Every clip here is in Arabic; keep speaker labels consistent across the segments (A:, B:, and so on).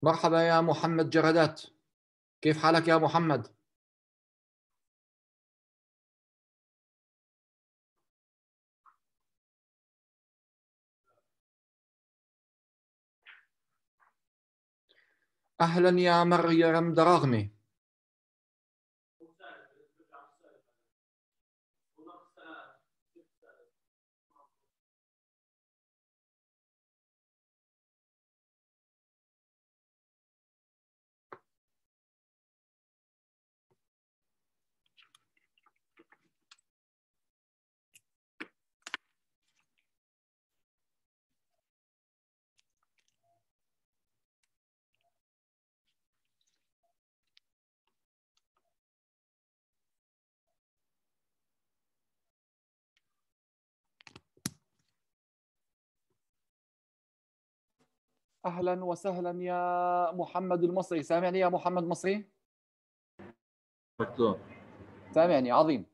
A: مرحبا يا محمد جردات، كيف حالك يا محمد؟ أهلا يا مريم دراغمي. أهلا وسهلا يا محمد المصري، سامعني يا محمد مصري؟
B: دكتور
A: سامعني عظيم.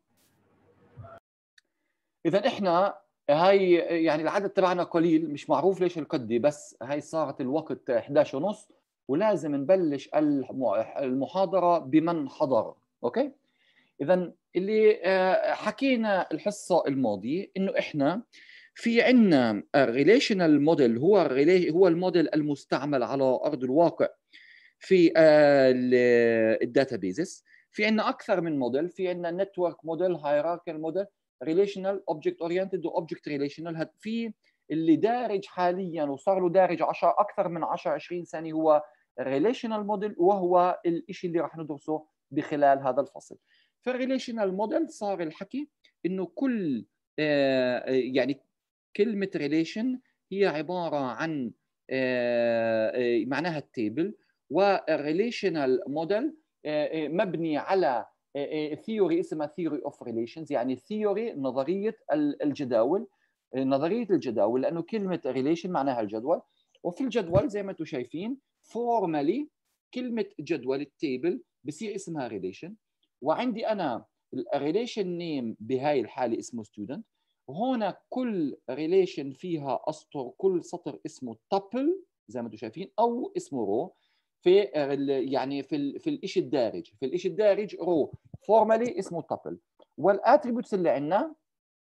A: إذا إحنا هاي يعني العدد تبعنا قليل، مش معروف ليش القد، بس هاي صارت الوقت 11:30 ولازم نبلش المحاضرة بمن حضر. أوكي؟ إذا اللي حكينا الحصة الماضية إنه إحنا في عندنا ريليشنال موديل، هو الموديل المستعمل على أرض الواقع في الداتابيزز. في عندنا أكثر من موديل، في عندنا نتورك موديل، هيراركال موديل، ريليشنال، اوبجكت اورينتد، واوبجكت ريليشنال. في اللي دارج حاليا وصار له دارج اكثر من 10 20 سنه هو ريليشنال موديل، وهو الشيء اللي راح ندرسه بخلال هذا الفصل. فالريليشنال موديل صار الحكي انه كل يعني كلمه ريليشن هي عباره عن معناها التيبل، والريليشنال موديل مبني على ثيوري اسمها ثيوري اوف ريليشنز، يعني ثيوري نظريه الجداول، نظريه الجداول، لانه كلمه ريليشن معناها الجدول. وفي الجدول زي ما انتم شايفين فورمالي كلمه جدول التيبل بصير اسمها ريليشن، وعندي انا الريليشن نيم بهاي الحاله اسمه ستودنت، وهون كل ريليشن فيها اسطر، كل سطر اسمه تابل زي ما انتم شايفين، او اسمه رو. في يعني في الشيء الدارج، في الشيء الدارج رو فورمالي اسمه تابل. والاتريبيوتس اللي عندنا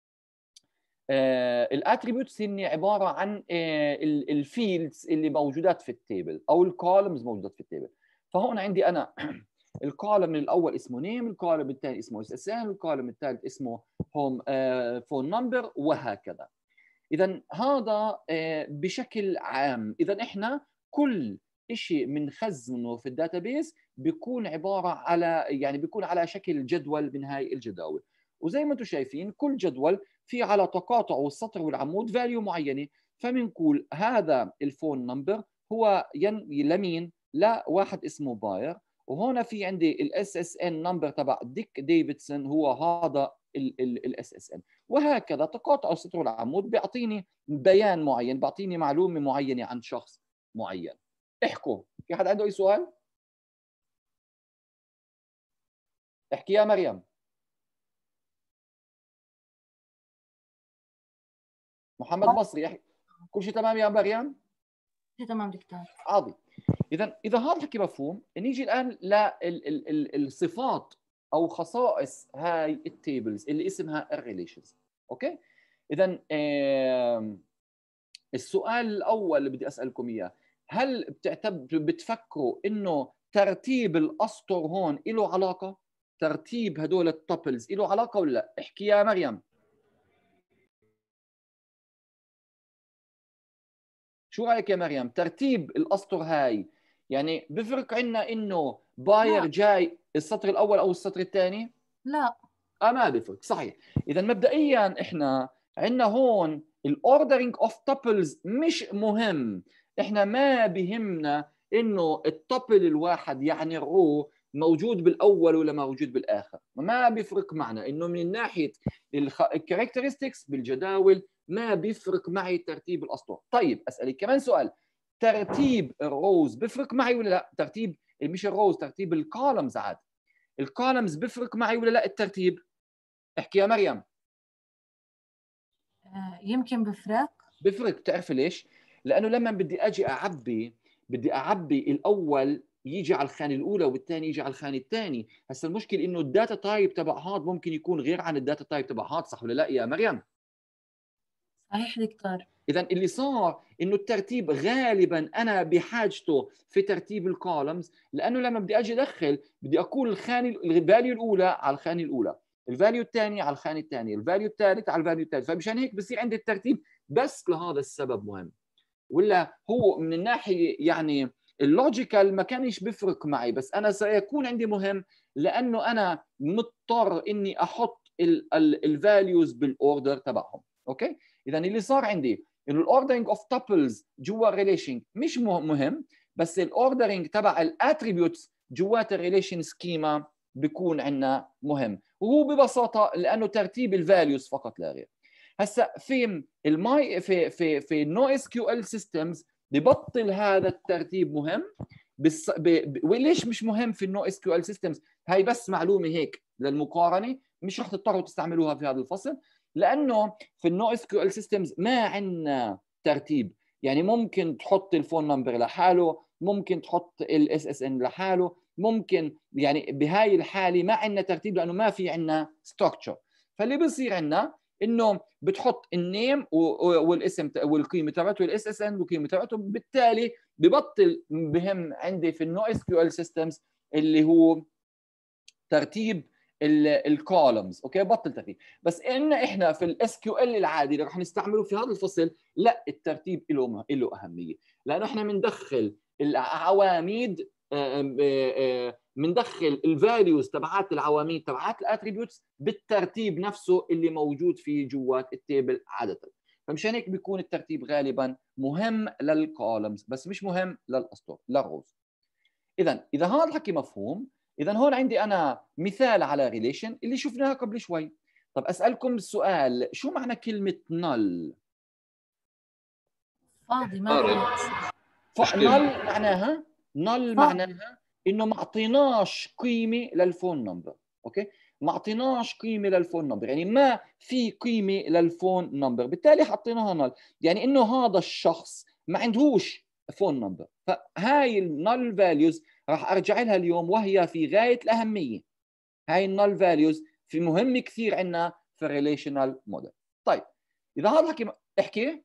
A: الاتريبيوتس هن عباره عن الفيلدز اللي موجودات في التيبل او الكولمز موجودات في التيبل. فهون عندي انا الكولم الاول اسمه نيم، الكولم الثاني اسمه اس اس ان، الكولم الثالث اسمه هوم فون نمبر، وهكذا. اذا هذا بشكل عام. اذا احنا كل شيء بنخزنه في الداتابيس بيكون عباره على يعني بيكون على شكل جدول من هاي الجداول. وزي ما انتم شايفين كل جدول في على تقاطعه السطر والعمود فاليو معينه، فبنقول هذا الفون نمبر هو لمين؟ لواحد اسمه باير. وهنا في عندي الاس اس ان نمبر تبع ديك ديفيدسون، هو هذا الاس اس ان. وهكذا تقاطع السطر والعمود بيعطيني بيان معين، بيعطيني معلومه معينه عن شخص معين. احكوا، في حد عنده اي سؤال؟ احكي يا مريم. محمد مصري احكي. كل شيء تمام يا مريم؟
C: تمام دكتور.
A: عظيم. اذا هذا الحكي مفهوم، نيجي الان للصفات او خصائص هاي التيبلز اللي اسمها الريليشنز. اوكي؟ اذا السؤال الاول اللي بدي اسالكم اياه، هل بتفكروا انه ترتيب الاسطر هون له علاقه؟ ترتيب هدول التابلز له علاقه ولا لا؟ احكي يا مريم. شو رايك يا مريم؟ ترتيب الاسطر هاي يعني بفرق عنا انه باير جاي السطر الاول او السطر الثاني؟
C: لا
A: ما بفرق، صحيح. اذا مبدئيا احنا عندنا هون الاوردرنج اوف تابلز مش مهم. احنا ما بهمنا انه التابل الواحد يعني الرو موجود بالاول ولا موجود بالاخر، ما بيفرق معنا انه من ناحيه الكاركترستكس بالجداول ما بيفرق معي ترتيب الاسطر. طيب اسالك كمان سؤال، ترتيب الروز بيفرق معي ولا لا؟ ترتيب مش الروز، ترتيب الكولمز عاد. الكولمز بيفرق معي ولا لا الترتيب؟ احكي يا مريم.
C: يمكن بفرق.
A: بفرق، بتعرف ليش؟ لانه لما بدي اجي اعبي بدي اعبي الاول يجي على الخانه الاولى والثاني يجي على الخانه الثانيه. هسه المشكله انه الداتا تايب تبع هاد ممكن يكون غير عن الداتا تايب تبع هاد، صح ولا لا يا مريم؟
C: صحيح دكتور.
A: اذا اللي صار انه الترتيب غالبا انا بحاجته في ترتيب الكولمز، لانه لما بدي اجي ادخل بدي اقول الخانه الفاليو الاولى على الخانه الاولى، الفاليو الثاني على الخانه الثانيه، الفاليو الثالث على الفاليو الثالث، فمشان هيك بصير عندي الترتيب بس لهذا السبب مهم. ولا هو من الناحيه يعني اللوجيكال ما كانش بيفرق معي، بس انا سيكون عندي مهم لانه انا مضطر اني احط الفاليوز بالاوردر تبعهم. اوكي، اذا اللي صار عندي انه الاوردرنج اوف تابلز جوا الريليشن مش مهم، بس الاوردرنج تبع الاتريبيوتس جوات الريليشن سكيما بيكون عندنا مهم، وهو ببساطه لانه ترتيب الفاليوز فقط لا غير. هسا في الماي في النو اس كيو ال سيستمز ببطل هذا الترتيب مهم. وليش مش مهم في النو اس كيو ال سيستمز؟ هاي بس معلومه هيك للمقارنه، مش رح تضطروا تستعملوها في هذا الفصل، لانه في النو اس كيو ال سيستمز ما عندنا ترتيب. يعني ممكن تحط الفون نمبر لحاله، ممكن تحط الاس اس ان لحاله، ممكن يعني بهاي الحاله ما عندنا ترتيب لانه ما في عندنا ستراكشر. فاللي بصير عندنا انه بتحط النيم والاسم والقيمه تبعته والاس اس ان والقيمه تبعته، بالتالي ببطل بهم عندي في النو اس كيو ال سيستمز اللي هو ترتيب الكولمز. اوكي، بطل ترتيب. بس ان احنا في الاس كيو ال العادي اللي رح نستعمله في هذا الفصل، لا، الترتيب له اهميه، لانه احنا بندخل العواميد، بندخل الفاليوز تبعات العواميد تبعات الاتريبيوتس بالترتيب نفسه اللي موجود في جوات التيبل عاده. فمشان هيك بيكون الترتيب غالبا مهم للكولمز بس مش مهم للاسطر للروز. اذا هذا الحكي مفهوم، اذا هون عندي انا مثال على ريليشن اللي شفناها قبل شوي. طب اسالكم السؤال، شو معنى كلمه نل؟
C: فاضي ما في.
A: نل معناها، نل معناها انه ما اعطيناش قيمه للفون نمبر. اوكي، ما اعطيناش قيمه للفون نمبر، يعني ما في قيمه للفون نمبر، بالتالي حطيناها نل، يعني انه هذا الشخص ما عندهوش فون نمبر. فهاي النل فاليوز راح ارجع لها اليوم وهي في غايه الاهميه. هاي النل فاليوز في مهم كثير عندنا في الريليشنال موديل. طيب اذا هذا الحكي احكي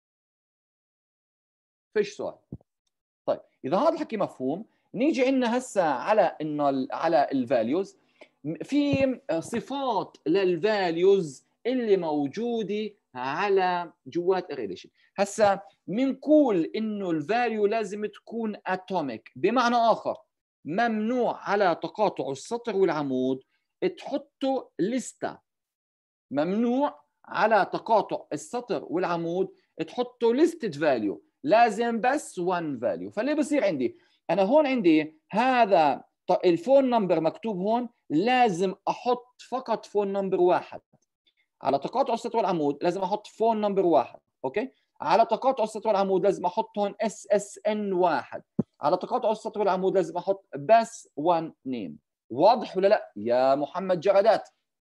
A: فيش سؤال. طيب اذا هذا الحكي مفهوم، نيجي عندنا هسه على الفاليوز. في صفات للفاليوز اللي موجوده على جوات الريليشن. هسه بنقول انه الفاليو لازم تكون اتوميك، بمعنى اخر ممنوع على تقاطع السطر والعمود تحطوا لستة. ممنوع على تقاطع السطر والعمود تحطوا لستة فاليو، لازم بس 1 فاليو. فاللي بصير عندي انا هون عندي هذا الفون نمبر مكتوب هون، لازم احط فقط فون نمبر واحد. على تقاطع السطر والعمود لازم احط فون نمبر واحد. اوكي، على تقاطع السطر والعمود لازم احط هون اس اس ان واحد. على تقاطع السطر والعمود لازم احط بس 1 نيم. واضح ولا لا يا محمد جردات؟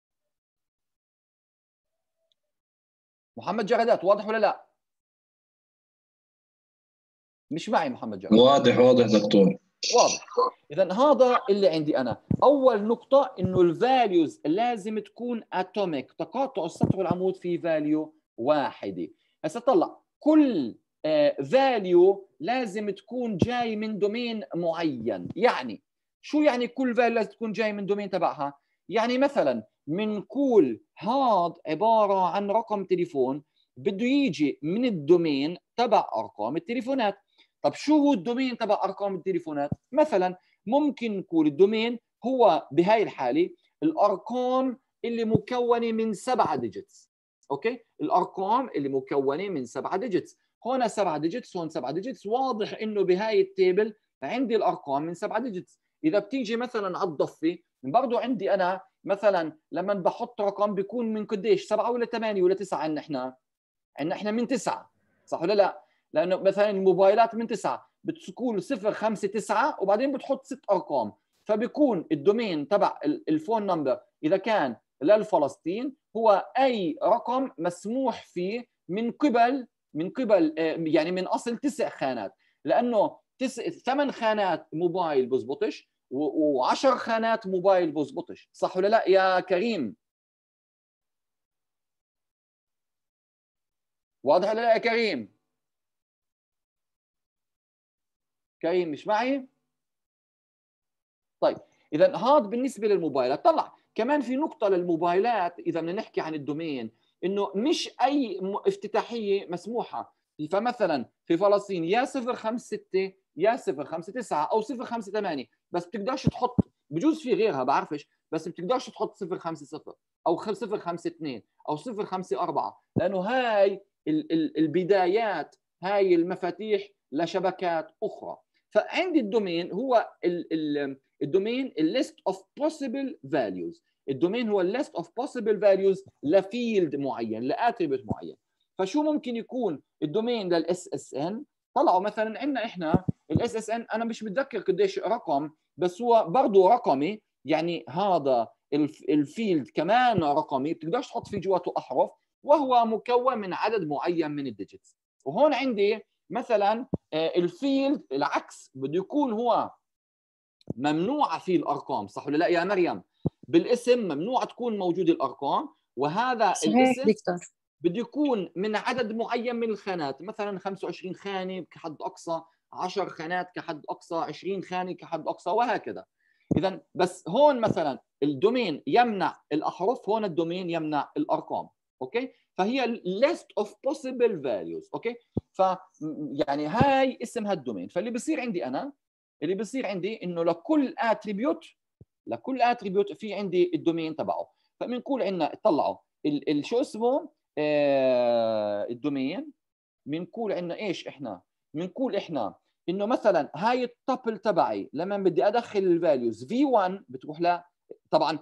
A: محمد جردات واضح ولا لا؟ مش معي محمد جردات.
B: واضح دكتور.
A: واضح. اذا هذا اللي عندي انا. اول نقطه انه الفاليوز لازم تكون اتوميك، تقاطع السطر والعمود في فاليو واحده. هسه طلع كل فاليو لازم تكون جاي من دومين معين. يعني شو يعني كل فاليو لازم تكون جاي من دومين تبعها؟ يعني مثلا بنقول هذا عباره عن رقم تليفون بده يجي من الدومين تبع ارقام التليفونات. طب شو هو الدومين تبع ارقام التليفونات؟ مثلا ممكن نقول الدومين هو بهاي الحاله الارقام اللي مكونه من 7 ديجيتس. اوكي، الارقام اللي مكونه من 7 ديجيتس، هون 7 ديجيتس، هون 7 ديجيتس. واضح انه بهاي التيبل عندي الارقام من 7 ديجيتس. اذا بتيجي مثلا على الضفه برضه عندي انا مثلا لما بحط رقم بيكون من قديش؟ 7 ولا 8 ولا 9 عندنا احنا من 9، صح ولا لا؟ لانه مثلا الموبايلات من 9 بتكون 0 5 9 وبعدين بتحط 6 ارقام. فبيكون الدومين تبع الفون نمبر اذا كان للفلسطين هو اي رقم مسموح فيه من قبل يعني من اصل 9 خانات، لانه 8 خانات موبايل بزبطش و10 خانات موبايل بزبطش، صح ولا لا يا كريم؟ واضح ولا لا يا كريم؟ كريم مش معي؟ طيب اذا هذا بالنسبه للموبايلات. طلع كمان في نقطه للموبايلات اذا بدنا نحكي عن الدومين، انه مش اي افتتاحيه مسموحه. فمثلا في فلسطين يا 056 يا 059 او 058، بس بتقدرش تحط، بجوز في غيرها بعرفش، بس بتقدرش تحط 050 او 052 او 054، لانه هاي البدايات، هاي المفاتيح لشبكات اخرى. فعندي الدومين هو الدومين list of possible values. الدومين هو list of possible values لفيلد معين، لاتريبيوت معين. فشو ممكن يكون الدومين للاس اس ان؟ طلعوا مثلا عندنا احنا الاس اس ان، انا مش متذكر قديش رقم، بس هو برضه رقمي، يعني هذا الفيلد كمان رقمي، بتقدرش تحط فيه جواته احرف، وهو مكون من عدد معين من الديجيتس. وهون عندي مثلا الفيلد العكس بده يكون هو ممنوعه فيه الارقام، صح ولا لا يا مريم؟ بالاسم ممنوع تكون موجوده الارقام، وهذا
C: صحيح
A: الاسم
C: دكتور.
A: بده يكون من عدد معين من الخانات، مثلا 25 خانه كحد اقصى، 10 خانات كحد اقصى، 20 خانه كحد اقصى، وهكذا. اذا بس هون مثلا الدومين يمنع الاحرف، هون الدومين يمنع الارقام. اوكي، فهي list of possible values. اوكي، ف يعني هاي اسمها الدومين. فاللي بصير عندي انا، اللي بصير عندي انه لكل اتريبيوت في عندي الدومين تبعه. فبنقول عندنا طلعوا شو اسمه الدومين. بنقول عندنا ايش احنا؟ بنقول احنا انه مثلا هاي التابل تبعي لما بدي ادخل الفاليوز V1 بتروح ل، طبعا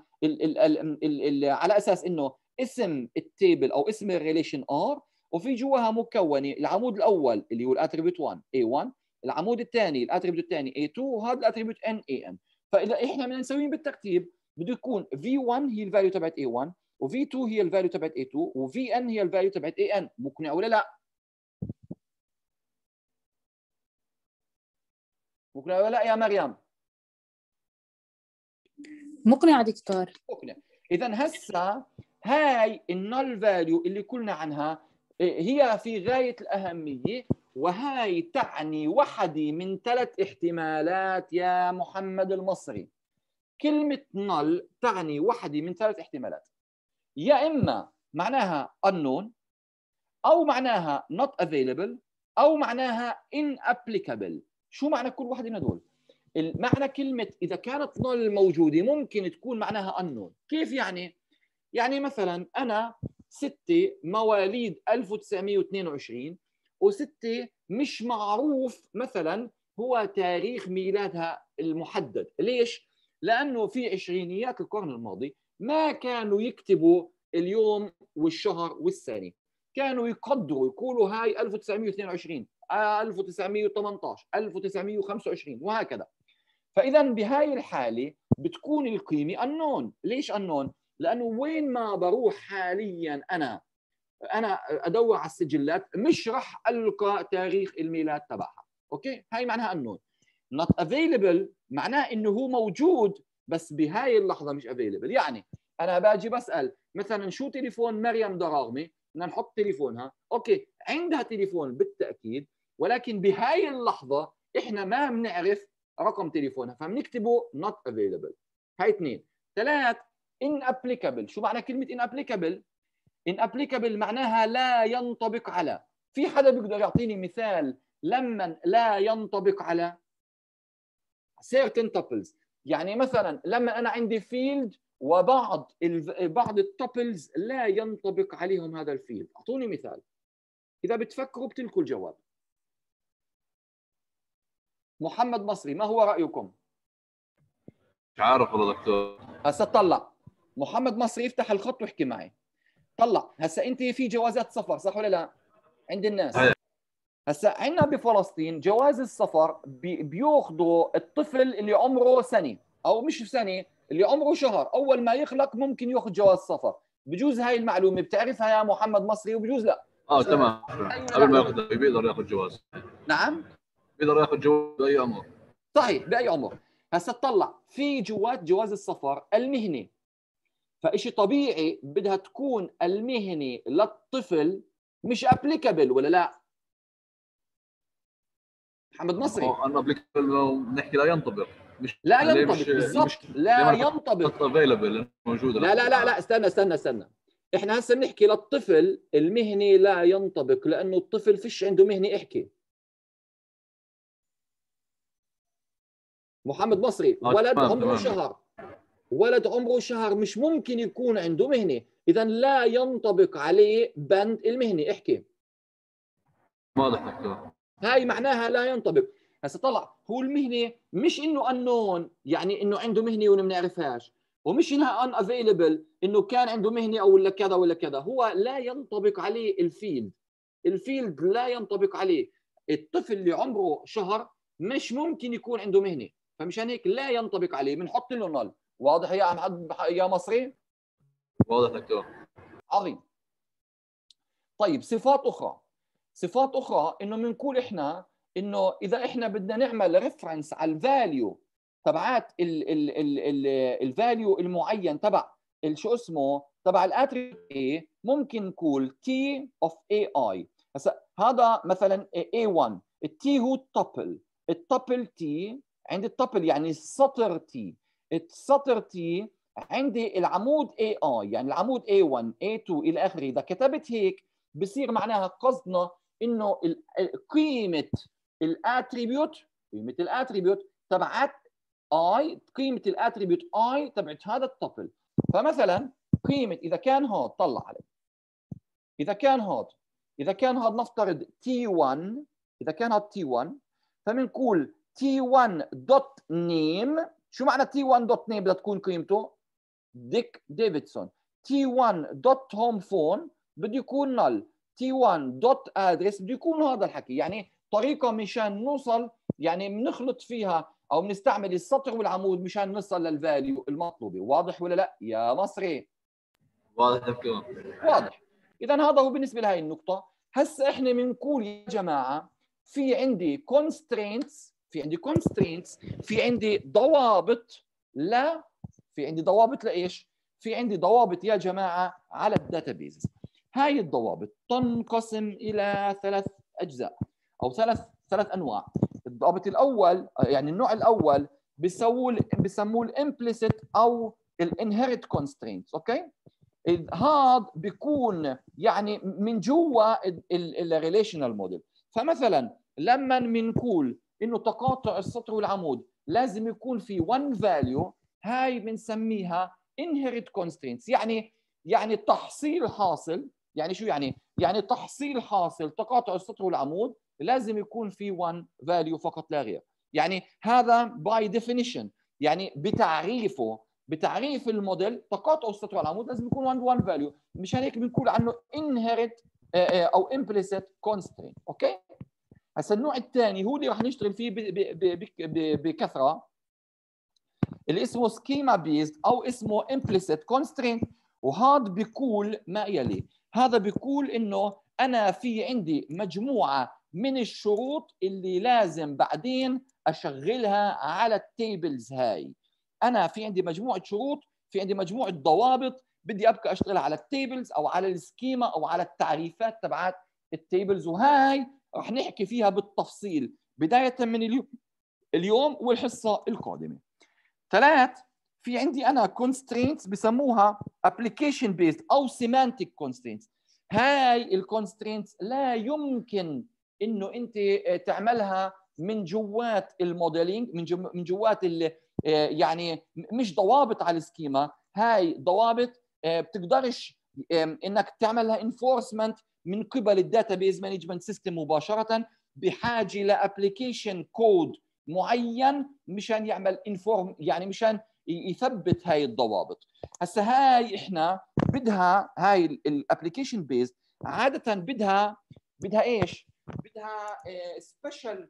A: على اساس انه اسم التيبل او اسم الريليشن R، وفي جواها مكونه العمود الاول اللي هو الاتريبيوت 1 A1، العمود الثاني الاتريبيوت الثاني A2، وهذا الاتريبيوت NAN. فاذا احنا بدنا نسويهم بالترتيب بده يكون V1 هي الفاليو تبعت A1، وV2 هي الفاليو تبعت A2، وVN هي الفاليو تبعت AN. مقنع ولا لا؟ مقنع ولا لا يا مريم؟
C: مقنع دكتور.
A: مقنع. اذا هسه هاي النل فاليو اللي قلنا عنها هي في غايه الاهميه، وهاي تعني وحده من 3 احتمالات يا محمد المصري. كلمه نل تعني وحده من 3 احتمالات، يا اما معناها unknown، او معناها not available، او معناها inapplicable. شو معنى كل واحد من هدول؟ معنى كلمه اذا كانت نل موجوده ممكن تكون معناها unknown. كيف يعني؟ يعني مثلا انا ستة مواليد 1922، وستة مش معروف مثلا هو تاريخ ميلادها المحدد. ليش؟ لانه في عشرينيات القرن الماضي ما كانوا يكتبوا اليوم والشهر والسنه، كانوا يقدروا يقولوا هاي 1922 1918 1925 وهكذا. فاذا بهاي الحاله بتكون القيمه unknown. ليش unknown؟ لانه وين ما بروح حاليا انا ادور على السجلات مش راح القى تاريخ الميلاد تبعها. اوكي، هاي معناها unknown. not available معناه انه هو موجود بس بهاي اللحظه مش available. يعني انا باجي بسال مثلا شو تليفون مريم دراغمي، بدنا نحط تليفونها، اوكي عندها تليفون بالتاكيد، ولكن بهاي اللحظه احنا ما بنعرف رقم تليفونها، فبنكتبه not available. هاي 2. 3 inapplicable. شو معنى كلمه inapplicable؟ inapplicable معناها لا ينطبق على. في حدا بيقدر يعطيني مثال لما لا ينطبق على certain tuples؟ يعني مثلا لما انا عندي فيلد وبعض التوبلز لا ينطبق عليهم هذا الفيلد. اعطوني مثال اذا بتفكروا بتلكوا الجواب. محمد مصري، ما هو رايكم؟
B: مش عارف والله دكتور.
A: هسه طلع محمد مصري، يفتح الخط واحكي معي. طلع هسه انت في جوازات سفر صح ولا لا عند الناس؟ هسه عندنا بفلسطين جواز السفر بياخذوا الطفل اللي عمره سنه او مش سنه، اللي عمره شهر، اول ما يخلق ممكن ياخذ جواز سفر. بجوز هاي المعلومه بتعرفها يا محمد مصري وبجوز لا.
B: تمام، قبل ما ياخذ بيقدر ياخذ جواز.
A: نعم
B: بيقدر ياخذ جواز باي عمر.
A: صحيح، باي عمر. هسه تطلع في جوات جواز السفر المهني، فإشي طبيعي بدها تكون المهني للطفل مش ابليكابل ولا لا؟ محمد مصري
B: انه ابليكابل نحكي لا ينطبق، مش
A: لا
B: ليه
A: ينطبق بالضبط، لا ينطبق
B: افيلبل موجوده.
A: لا استنى احنا هسه بنحكي للطفل المهني لا ينطبق لانه الطفل فيش عنده مهني. احكي محمد مصري، ولد عمره شهر، ولد عمره شهر مش ممكن يكون عنده مهنه، اذا لا ينطبق عليه بند المهني. احكي.
B: واضح دكتور.
A: هاي معناها لا ينطبق. هسه طلع هو المهنه مش انه unknown يعني انه عنده مهنه وما بنعرفهاش، ومش انها unavailable انه كان عنده مهنه او ولا كذا ولا كذا، هو لا ينطبق عليه الفيلد. الفيلد لا ينطبق عليه. الطفل اللي عمره شهر مش ممكن يكون عنده مهنه، فمشان هيك لا ينطبق عليه، بنحط له نل. واضح يا مصري؟
B: واضح دكتور.
A: عظيم. طيب صفات اخرى انه بنقول احنا انه اذا احنا بدنا نعمل ريفرنس على الفاليو تبعات الفاليو المعين تبع شو اسمه تبع الاتريبيوت A، ممكن نقول T of AI. هسا هذا مثلا A1، التي هو التوبل، التوبل T عند التوبل يعني السطر T، السطر T عندي العمود AI يعني العمود A1 A2 الى اخره. اذا كتبت هيك بصير معناها قصدنا انه قيمه الاتريبيوت تبعت اي، قيمه الاتريبيوت اي تبعت هذا التوبل. فمثلا قيمه اذا كان هاد طلع عليه، اذا كان هاد نفترض T1، اذا كان هاد T1 فبنقول T1 دوت نيم. شو معنى T1 دوت نيم بدها تكون قيمته؟ ديك ديفيدسون. T1 دوت هوم فون بده يكون نل، T1 دوت ادرس بده يكون هذا الحكي. يعني طريقه مشان نوصل، يعني بنخلط فيها او بنستعمل السطر والعمود مشان نوصل للفاليو المطلوبه. واضح ولا لا يا مصري؟
B: واضح دكتور.
A: واضح. اذا هذا هو بالنسبه لهي النقطه. هسه احنا بنقول يا جماعه في عندي constraints، في عندي ضوابط. لا، في عندي ضوابط لايش؟ في عندي ضوابط يا جماعه على الداتابيز. هاي الضوابط تنقسم الى 3 اجزاء او ثلاث انواع. الضابط الاول يعني النوع الاول بسموه الامبليسيت او الانهيرت كونسترينتس. اوكي، هذا بيكون يعني من جوا الريليشنال موديل. فمثلا لما بنقول انه تقاطع السطر والعمود لازم يكون في one value، هاي بنسميها inherit constraints. يعني تحصيل حاصل. يعني شو يعني تحصيل حاصل تقاطع السطر والعمود لازم يكون في one value فقط لا غير. يعني هذا by definition، يعني بتعريف الموديل تقاطع السطر والعمود لازم يكون one value. مشان هيك بنقول عنه inherit او implicit constraint. اوكي، هسا النوع الثاني هو اللي راح نشتغل فيه بكثره، اللي اسمه سكيما بيزد او اسمه implicit constraint. وهذا بيقول ما يلي. هذا بيقول انه انا في عندي مجموعه من الشروط اللي لازم بعدين اشغلها على التيبلز. هاي انا في عندي مجموعه شروط، في عندي مجموعه ضوابط بدي ابقى اشتغل على التيبلز او على السكيما او على التعريفات تبعات التيبلز. وهاي رح نحكي فيها بالتفصيل بدايه من اليوم والحصه القادمه. 3 في عندي انا constraints بسموها application based او semantic constraints. هاي الكونسترينتس لا يمكن انه انت تعملها من جوات الموديلينج، من جوات يعني مش ضوابط على السكيما. هاي ضوابط بتقدرش انك تعملها انفورسمنت من قبل الداتابيز مانجمنت سيستم مباشره، بحاجه لابلكيشن كود معين مشان يعمل يعني مشان يثبت هاي الضوابط. هسه هاي احنا بدها هاي الابلكيشن بيز عاده بدها ايش؟ بدها سبيشال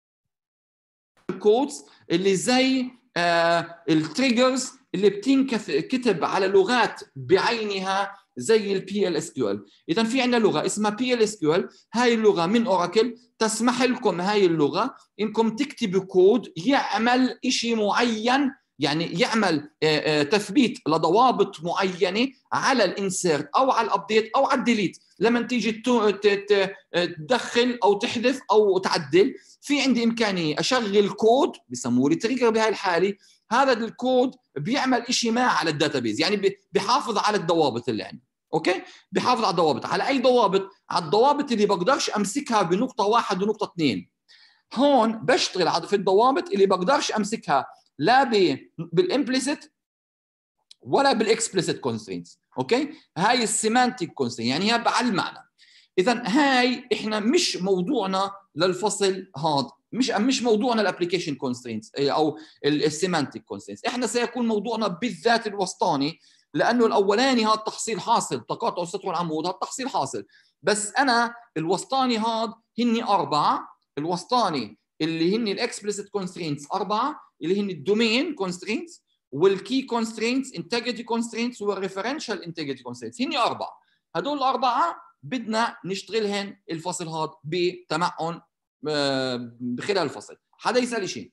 A: كودز اللي زي التريجرز اللي بتنكتب على لغات بعينها
D: زي البي ال اس كيو ال. اذا في عندنا لغه اسمها بي ال اس كيو ال، هاي اللغه من اوراكل تسمح لكم هاي اللغه انكم تكتبوا كود يعمل شيء معين، يعني يعمل تثبيت لضوابط معينه على الانسيرت او على الابديت او على الديليت. لما تيجي تدخل او تحذف او تعدل، في عندي امكانيه اشغل كود بسموه لي تريجر بهاي الحاله. هذا الكود بيعمل شيء ما على الداتابيز، يعني بيحافظ على الضوابط اللي عندي. اوكي، بيحافظ على الضوابط. على اي ضوابط؟ على الضوابط اللي بقدرش امسكها بنقطه 1 ونقطه 2. هون بشتغل في الضوابط اللي بقدرش امسكها لا بالامبليسيت ولا بالاكسبليسيت كونسترينتس. اوكي، هاي السيمانتيك كونسترينت، يعني هي على المعنى. اذا هاي احنا مش موضوعنا للفصل هذا، مش موضوعنا الابلكيشن كونسترينتس او السيمانتيك كونسترينتس. احنا سيكون موضوعنا بالذات الوسطاني، لانه الاولاني هذا تحصيل حاصل، تقاطع السطر والعمود هذا تحصيل حاصل. بس انا الوسطاني هذا هني 4. الوسطاني اللي هن الاكسبليسيت كونسترينتس 4، اللي هن الدومين كونسترينتس والكي كونسترينتس، انتجريتي كونسترينتس والريفرنشال انتجريتي كونسترينتس، هن 4. هدول الاربعه بدنا نشتغلهن الفصل هذا بتمعن بخلال الفصل. حدا يسال شيء؟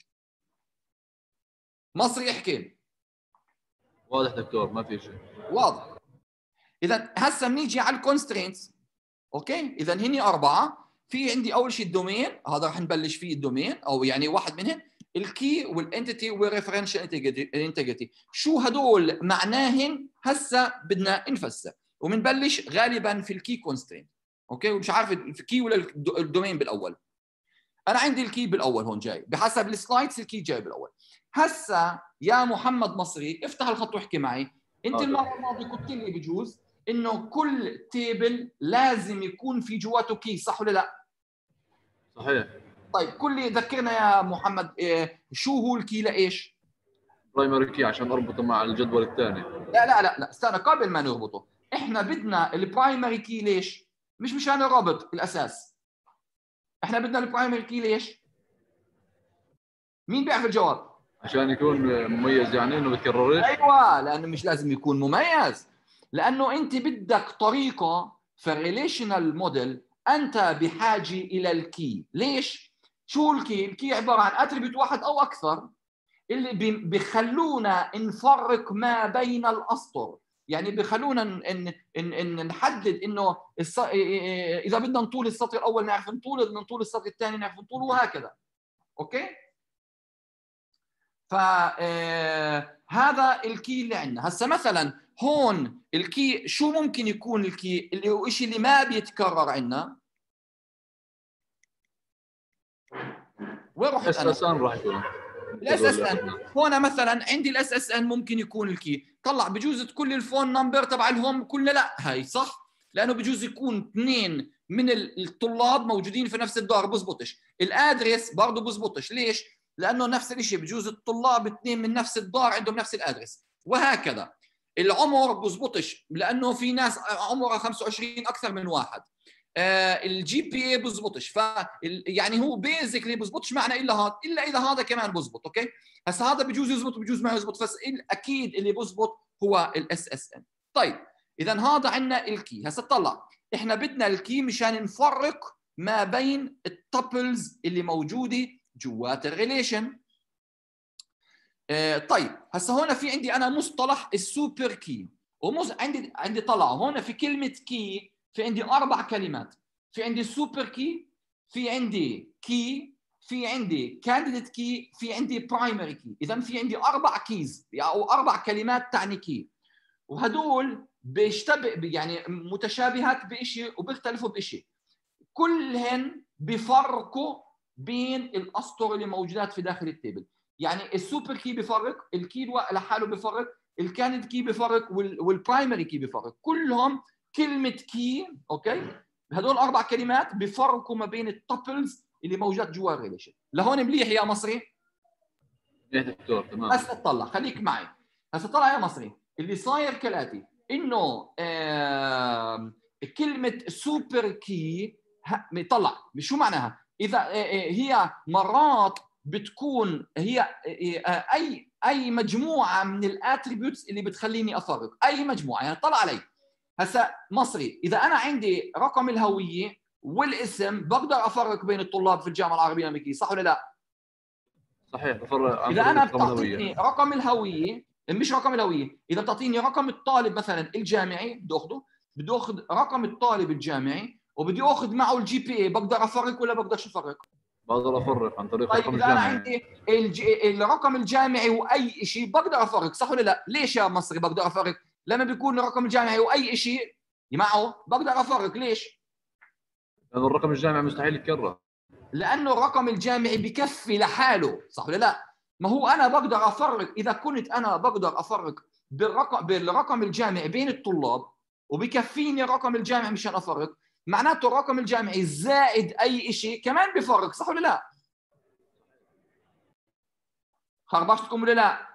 D: مصري يحكي.
B: واضح دكتور، ما في شيء.
D: واضح. اذا هسه بنيجي على الكونسترينتس. اوكي، اذا هني 4. في عندي اول شيء الدومين، هذا رح نبلش فيه الدومين، او يعني واحد منهم الكي والانتيتي والريفرنشال انتجريتي. شو هدول معناهن؟ هسه بدنا نفسر، وبنبلش غالبا في الكي كونسترينت. اوكي، ومش عارف الكي ولا الدومين بالاول. انا عندي الكي بالاول هون جاي، بحسب السلايدز الكي جاي بالاول. هسه يا محمد مصري افتح الخط واحكي معي. انت المره الماضيه قلت لي بجوز انه كل تيبل لازم يكون في جواته كي، صح ولا لا؟
B: صحيح.
D: طيب كل ذكرنا يا محمد، شو هو الكي لايش؟
B: برايمري كي عشان اربطه مع الجدول الثاني.
D: لا استنى، قبل ما نربطه احنا بدنا البرايمري كي ليش؟ مش مشان الربط الاساس. احنا بدنا البرايمري كي ليش؟ مين بيعرف الجواب؟
B: عشان يكون مميز، يعني انه بتكررش.
D: ايوه، لانه مش لازم يكون مميز، لانه انت بدك طريقه في الريليشنال موديل انت بحاجه الى الكي. ليش؟ شو الكي؟ الكي عباره عن اتريبيوت واحد او اكثر اللي بخلونا نفرق ما بين الاسطر. يعني بخلونا نحدد انه اذا بدنا نطول السطر الاول نعرف نطول، بدنا نطول السطر الثاني نعرف نطول، وهكذا. اوكي، فهذا الكي اللي عندنا. هسه مثلا هون الكي شو ممكن يكون؟ الكي اللي هو شيء اللي ما بيتكرر عندنا. وين رحت انا؟
B: اس ان راح يكون
D: الاس اس ان. هون مثلا عندي الاس اس ان ممكن يكون الكي. طلع بجوز كل الفون نمبر تبع الهوم كلنا لا هاي صح، لانه بجوز يكون 2 من الطلاب موجودين في نفس الدار بزبطش. الادرس برضه بزبطش. ليش؟ لانه نفس الشيء بجوز الطلاب 2 من نفس الدار عندهم نفس الادرس، وهكذا. العمر بزبطش لانه في ناس عمرها 25 اكثر من واحد. الجي بي اي بزبطش. ف يعني هو بيزكلي بزبطش معنا الا اذا هذا كمان بزبط. اوكي، هسه هذا بجوز يزبط بجوز ما يزبط، بس اكيد اللي بزبط هو الاس اس ان. طيب اذا هذا عندنا الكي. هسه طلع احنا بدنا الكي مشان نفرق ما بين التابلز اللي موجوده جوات الريليشن. طيب هسه هون في عندي انا مصطلح السوبر كي، عندي طلع هون في كلمه كي في عندي 4 كلمات. في عندي سوبر كي، في عندي كي، في عندي كانديديت كي، في عندي برايمري كي. اذا في عندي 4 كيز او 4 كلمات تعني كي، وهدول يعني متشابهات بشيء وبيختلفوا بشيء. كلهن بفرقوا بين الاسطر اللي موجودات في داخل التيبل. يعني السوبر كي بفرق، الكي لحاله بفرق، الكانديد كي بفرق، والبرايمري كي بفرق. كلهم كلمه كي. اوكي، هدول 4 كلمات بفرقوا ما بين التابلز اللي موجودات جوا الريليشن. لهون مليح يا مصري؟
B: يا دكتور تمام.
D: هسه طلع، خليك معي. هسه طلع يا مصري اللي صاير كالاتي، انه كلمه سوبر كي طلع شو معناها؟ اذا هي مرات بتكون هي اي مجموعه من الاتريبيوتس اللي بتخليني افرق. اي مجموعه، يعني طلع علي هسا مصري، اذا انا عندي رقم الهويه والاسم بقدر افرق بين الطلاب في الجامعه العربيه الامريكيه، صح ولا لا؟
B: صحيح، بفرق عن
D: اذا
B: طريق
D: انا
B: رقم الهوية.
D: بتعطيني رقم الهويه، مش رقم الهويه، اذا بتعطيني رقم الطالب مثلا الجامعي بدي اخذ رقم الطالب الجامعي وبدي اخذ معه الجي بي اي، بقدر افرق ولا بقدرش افرق؟
B: بقدر افرق عن طريق
D: طيب
B: رقم
D: اذا انا
B: الجامعي.
D: عندي الرقم الجامعي واي شيء بقدر افرق، صح ولا لا؟ ليش يا مصري بقدر افرق؟ لما بيكون الرقم الجامعي واي شيء معه بقدر افرق، ليش؟
B: لانه الرقم الجامعي مستحيل يتكرر.
D: لانه الرقم الجامعي بكفي لحاله، صح ولا لا؟ ما هو انا بقدر افرق، اذا كنت انا بقدر افرق بالرقم الجامعي بين الطلاب وبكفيني الرقم الجامعي مشان افرق، معناته الرقم الجامعي زائد اي شيء كمان بفرق، صح ولا لا؟ خربشتكم ولا لا؟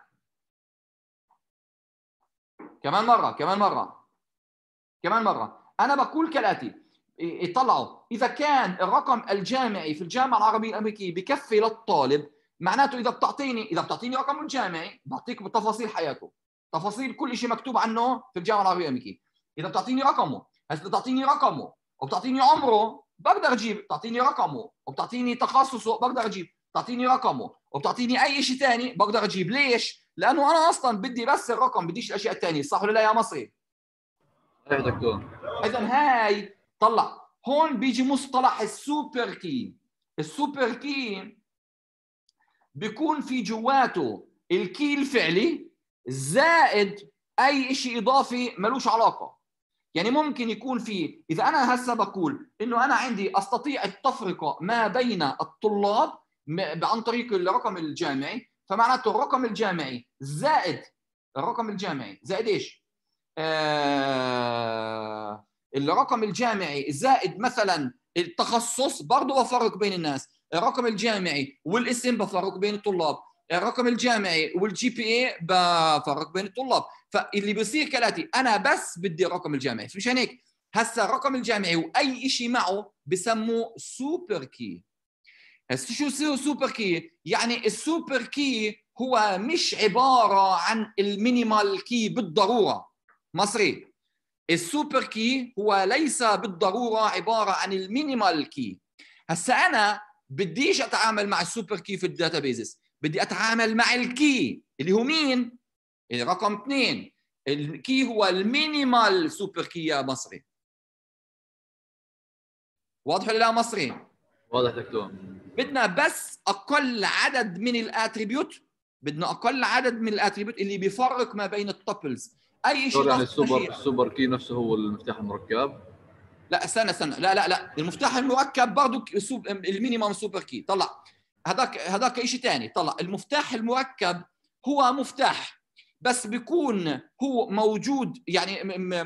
D: كمان مرة أنا بقول كالآتي، اطلعوا إذا كان الرقم الجامعي في الجامعة العربية الأمريكية بكفي للطالب، معناته إذا بتعطيني رقم الجامعي بعطيك بتفاصيل حياته، تفاصيل كل شيء مكتوب عنه في الجامعة العربية الأمريكية. إذا بتعطيني رقمه، هسه بتعطيني رقمه وبتعطيني عمره بقدر أجيب، بتعطيني رقمه وبتعطيني تخصصه بقدر أجيب، بتعطيني رقمه وبتعطيني أي شيء ثاني بقدر أجيب. ليش؟ لأنه أنا أصلاً بدي بس الرقم، بديش الأشياء الثانية، صح ولا لا يا مصري؟
B: صحيح دكتور.
D: اذا هاي طلع هون بيجي مصطلح السوبر كي. السوبر كي بيكون في جواته الكي الفعلي زائد اي شيء اضافي ملوش علاقه. يعني ممكن يكون في، اذا انا هسه بقول انه انا عندي استطيع التفرقه ما بين الطلاب عن طريق الرقم الجامعي، فمعناته الرقم الجامعي زائد ايش؟ الرقم الجامعي زائد مثلا التخصص برضه بفرق بين الناس، الرقم الجامعي والاسم بفرق بين الطلاب، الرقم الجامعي والجي بي اي بفرق بين الطلاب. فاللي بيصير كالاتي، انا بس بدي الرقم الجامعي، مشان هيك هسه الرقم الجامعي واي شيء معه بسموه سوبر كي. هسه شو سوبر كي؟ يعني السوبر كي هو مش عباره عن المينيمال كي بالضروره. مصري، السوبر كي هو ليس بالضروره عباره عن المينيمال كي. هسه انا بديش اتعامل مع السوبر كي في الداتابيزز، بدي اتعامل مع الكي اللي هو مين؟ الرقم 2. الكي هو المينيمال سوبر كي يا مصري. واضح ولا لا مصري؟
B: واضح دكتور.
D: بدنا بس اقل عدد من الاتريبيوت، اللي بيفرق ما بين التوبلز. اي شيء
B: يعني السوبر كي نفسه هو المفتاح المركب؟
D: لا استنى لا المفتاح المركب برضه المينيمم سوبر كي. طلع هذاك شيء ثاني. طلع المفتاح المركب هو مفتاح بس بيكون هو موجود، يعني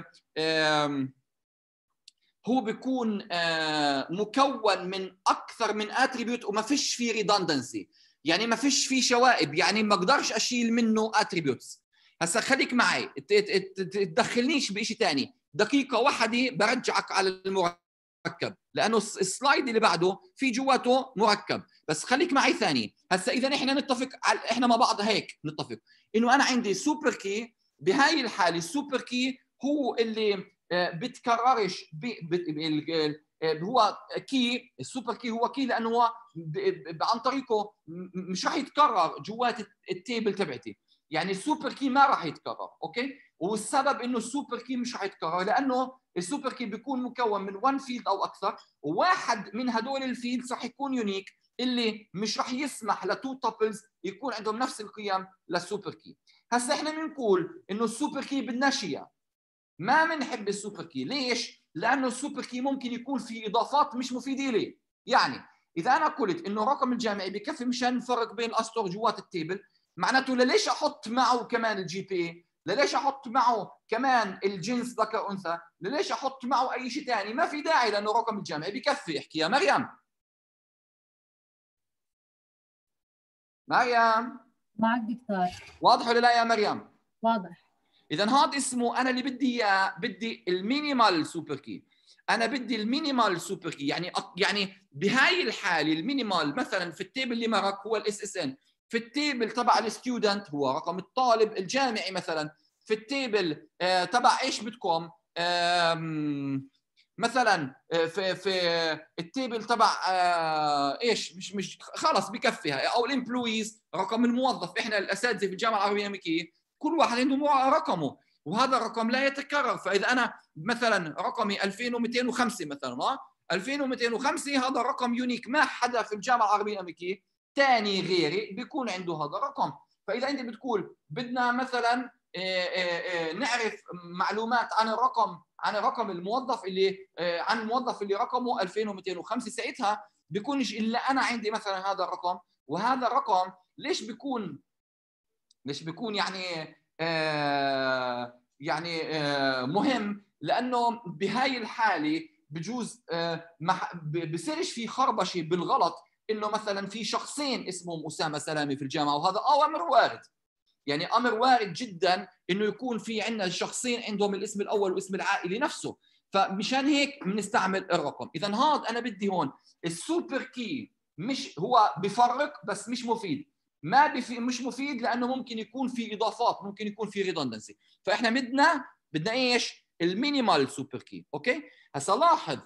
D: هو بيكون مكون من اكثر من اتريبيوت وما فيش فيه ريدندنسي، يعني ما فيش فيه شوائب، يعني ما اقدرش اشيل منه اتريبيوتس. هسا خليك معي، تدخلنيش بشيء ثاني، دقيقه واحده برجعك على المركب، لانه السلايد اللي بعده في جواته مركب. بس خليك معي ثاني. هسا اذا احنا نتفق احنا مع بعض هيك نتفق انه انا عندي سوبر كي. بهاي الحاله السوبر كي هو اللي بتكررش هو كي. السوبر كي هو كي لانه هو عن طريقه مش راح يتكرر جوات التيبل تبعتي، يعني السوبر كي ما راح يتكرر. اوكي، والسبب انه السوبر كي مش راح يتكرر لانه السوبر كي بيكون مكون من 1 فيلد او اكثر، وواحد من هدول الفيلدز راح يكون يونيك اللي مش راح يسمح لتو تابلز يكون عندهم نفس القيم للسوبر كي. هسه احنا بنقول انه السوبر كي بدناش اياه، ما بنحب السوبر كي. ليش؟ لانه السوبر كي ممكن يكون في اضافات مش مفيده لي. يعني اذا انا قلت انه الرقم الجامعي بكفي مشان نفرق بين الاسطر جوات التيبل، معناته ليش احط معه كمان الجي بي، ليش احط معه كمان الجنس ذكر انثى، ليش احط معه اي شيء ثاني؟ ما في داعي لانه الرقم الجامعي بكفي. احكي يا مريم.
C: معك دكتور.
D: واضح ولا لا يا مريم؟
C: واضح.
D: اذا هذا اسمه انا اللي بدي اياه، بدي المينيمال سوبر كي. انا بدي المينيمال سوبر كي، يعني بهاي الحاله المينيمال مثلا في التيبل اللي مرق هو الاس اس ان، في التيبل تبع الستودنت هو رقم الطالب الجامعي مثلا، في التيبل تبع ايش بدكم مثلا في التيبل تبع ايش مش خلص بكفي هاي، او الامبلويز رقم الموظف. احنا الاساتذه في الجامعه العربيه الامريكيه كل واحد عنده رقمه، وهذا الرقم لا يتكرر. فاذا انا مثلا رقمي 2205 مثلا 2205 هذا رقم يونيك، ما حدا في الجامعه العربيه الامريكيه ثاني غيري بيكون عنده هذا الرقم. فاذا انت بتقول بدنا مثلا نعرف معلومات عن رقم الموظف اللي رقمه 2205، ساعتها بيكونش الا انا عندي مثلا هذا الرقم. وهذا الرقم ليش بيكون مهم؟ لانه بهاي الحاله بجوز بصيرش في خربشه بالغلط انه مثلا في شخصين اسمهم اسامه سلامي في الجامعه، وهذا امر وارد. يعني امر وارد جدا انه يكون في عندنا شخصين عندهم الاسم الاول والاسم العائلي نفسه، فمشان هيك بنستعمل الرقم. اذا هذا انا بدي هون السوبر كي، مش هو بفرق بس مش مفيد. مش مفيد لانه ممكن يكون في اضافات، ممكن يكون في ريدندنسي. فاحنا بدنا ايش؟ المينيمال سوبر كي. اوكي هسا لاحظ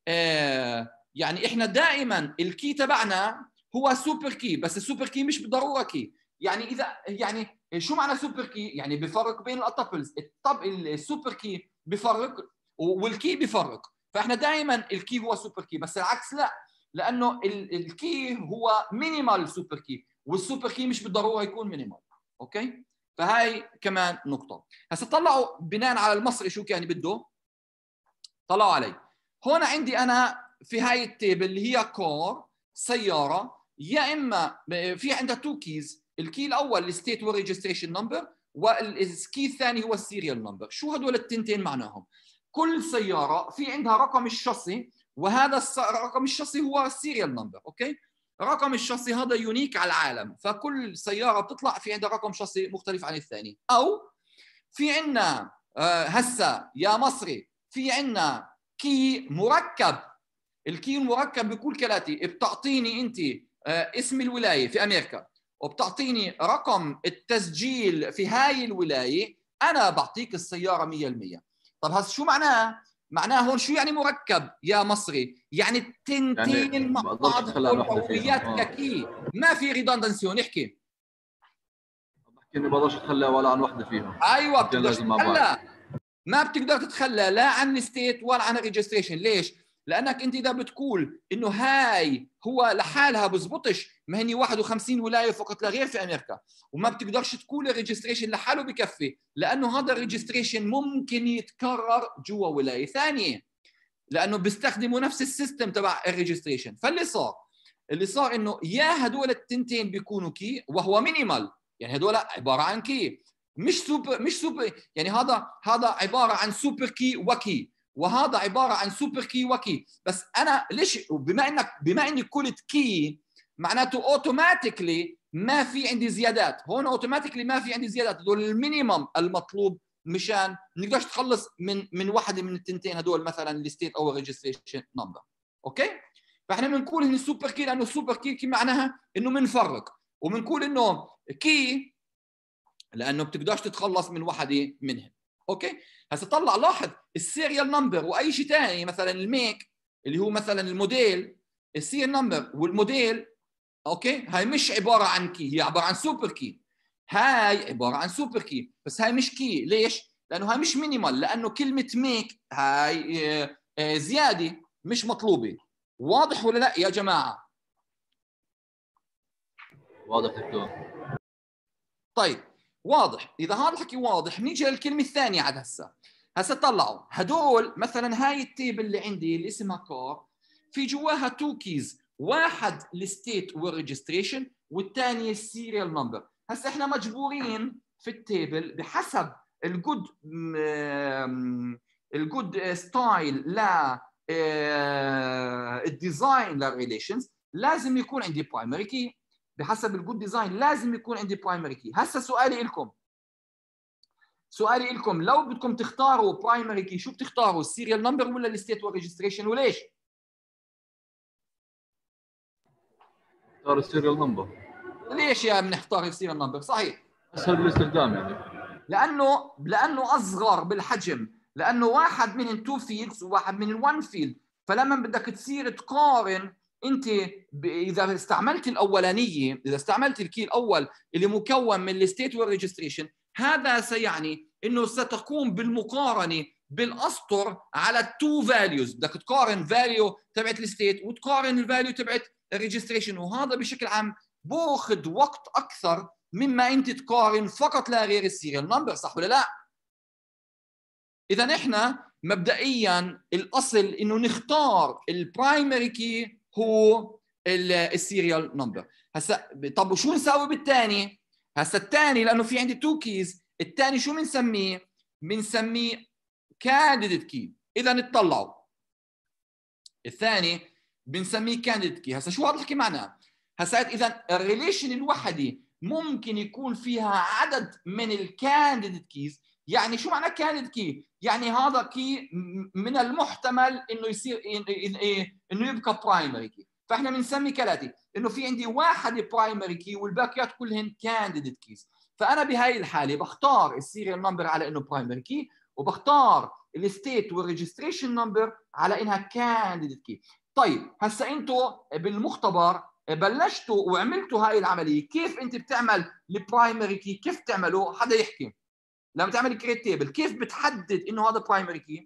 D: يعني احنا دائما الكي تبعنا هو سوبر كي، بس السوبر كي مش بالضروره كي. يعني شو معنى سوبر كي؟ يعني بفرق بين التابلز. السوبر كي بفرق والكي بفرق. فاحنا دائما الكي هو سوبر كي، بس العكس لا، لانه الكي هو مينيمال سوبر كي، والسوبر كي مش بالضروره يكون مينيمال. اوكي فهاي كمان نقطه. هسه طلعوا بناء على المصري شو كان بده، طلعوا علي هون عندي انا في هاي التيبل اللي هي كور سياره، يا اما في عندها تو كيز. الكي الاول الستيت والريجستريشن نمبر، والكي الثاني هو السيريال نمبر. شو هدول التنتين معناهم؟ كل سياره في عندها رقم الشاصي، وهذا رقم الشاصي هو السيريال نمبر. اوكي رقم الشاصي هذا يونيك على العالم، فكل سياره بتطلع في عندها رقم شاصي مختلف عن الثاني. او في عندنا هسه يا مصري في عندنا كي مركب. الكي المركب بيقول كالاتي: بتعطيني انت اسم الولايه في امريكا، وبتعطيني رقم التسجيل في هاي الولايه، انا بعطيك السياره 100%. طب هذا شو معناه؟ معناه هون شو يعني مركب يا مصري؟ يعني التنتين
B: يعني
D: مع بعض
B: ضروريات
D: ككي، ما في ريدندنسي هون. احكي
B: اني بقدرش اتخلى ولا عن وحده فيهم.
D: ايوه بتقدر تتخلى، ما بتقدر تتخلى لا عن الستيت ولا عن الريجستريشن. ليش؟ لانك انت اذا بتقول انه هاي هو لحالها بزبطش، ما هني 51 ولايه فقط لا غير في امريكا، وما بتقدرش تقول الريجستريشن لحاله بكفي، لانه هذا الريجستريشن ممكن يتكرر جوا ولايه ثانيه، لانه بيستخدموا نفس السيستم تبع الريجستريشن. اللي صار انه يا هدول التنتين بيكونوا كي وهو مينيمال، يعني هدول عباره عن كي مش سوبر. يعني هذا عباره عن سوبر كي وكي، وهذا عباره عن سوبر كي وكي. بس انا ليش بما اني قلت كي معناته اوتوماتيكلي ما في عندي زيادات. هون اوتوماتيكلي ما في عندي زيادات، هدول المينيمم المطلوب مشان ما نقدرش تخلص من واحده من التنتين هدول، مثلا الستيت او الريجستريشن نمبر. اوكي فاحنا بنقول ان السوبر كي، لانه السوبر كي معناها انه بنفرق، وبنقول انه كي لانه بتقدرش تتخلص من واحده منهم. اوكي هسه طلع لاحظ السيريال نمبر واي شيء ثاني، مثلا الميك اللي هو مثلا الموديل، السيريال نمبر والموديل. اوكي هاي مش عباره عن كي، هي عباره عن سوبر كي. هاي عباره عن سوبر كي بس هاي مش كي. ليش؟ لانه هاي مش مينيمال، لانه كلمه ميك هاي زياده مش مطلوبه. واضح ولا لا يا جماعه؟
B: واضح دكتور.
D: طيب واضح. اذا هذا الحكي واضح نيجي للكلمه الثانيه عاد. هسه طلعوا هدول مثلا هاي التيبل اللي عندي اللي اسمها كار، في جواها تو كيز، واحد الستيت والريجستريشن والثاني السيريال نمبر. هسه احنا مجبورين في التيبل بحسب الجود ستايل لا الديزاين للريليشنز، لازم يكون عندي برايمري كي. بحسب الجود ديزاين لازم يكون عندي برايمري كي. هسه سؤالي لكم لو بدكم تختاروا برايمري كي شو بتختاروا؟ السيريال نمبر ولا الستيت والريجستريشن؟ وليش؟
B: اختار السيريال نمبر.
D: ليش يا بنختار السيريال نمبر؟ صحيح
B: اسهل بالاستخدام يعني،
D: لانه اصغر بالحجم، لانه واحد من التو فيلدز وواحد من الون فيلد. فلما بدك تصير تقارن انت اذا استعملت الاولانيه، اذا استعملت الكي الاول اللي مكون من الستيت والريجستريشن، هذا سيعني انه ستقوم بالمقارنه بالاسطر على التو فاليوز. بدك تقارن فاليو تبعت الستيت وتقارن الفاليو تبعت الريجستريشن، وهذا بشكل عام باخذ وقت اكثر مما انت تقارن فقط لا غير السيريال نمبر، صح ولا لا؟ اذا احنا مبدئيا الاصل انه نختار البرايمري كي هو السيريال نمبر. هسا طب وشو نسوي بالثاني؟ هسا الثاني لانه في عندي تو كيز، الثاني شو بنسميه؟ بنسميه كانديديت كي. اذا اطلعوا الثاني بنسميه كانديديت كي. هسا شو هذا الحكي معناه؟ هسا اذا الريليشن الوحده ممكن يكون فيها عدد من الكانديديت كيز. يعني شو معنى كانديديت كي؟ يعني هذا كي من المحتمل انه يصير انه يبقى برايمري كي. فاحنا بنسمي كالاتي انه في عندي واحد برايمري كي والباقيات كلهن كانديديت كيز. فانا بهاي الحاله بختار السيريال نمبر على انه برايمري كي، وبختار الستيت والريجستريشن نمبر على انها كانديديت كي. طيب هسا انتم بالمختبر بلشتوا وعملتوا هاي العمليه، كيف انت بتعمل البرايمري كي؟ كيف تعملوا؟ حدا يحكي. لما تعمل كريت تيبل كيف بتحدد انه هذا برايمري كي؟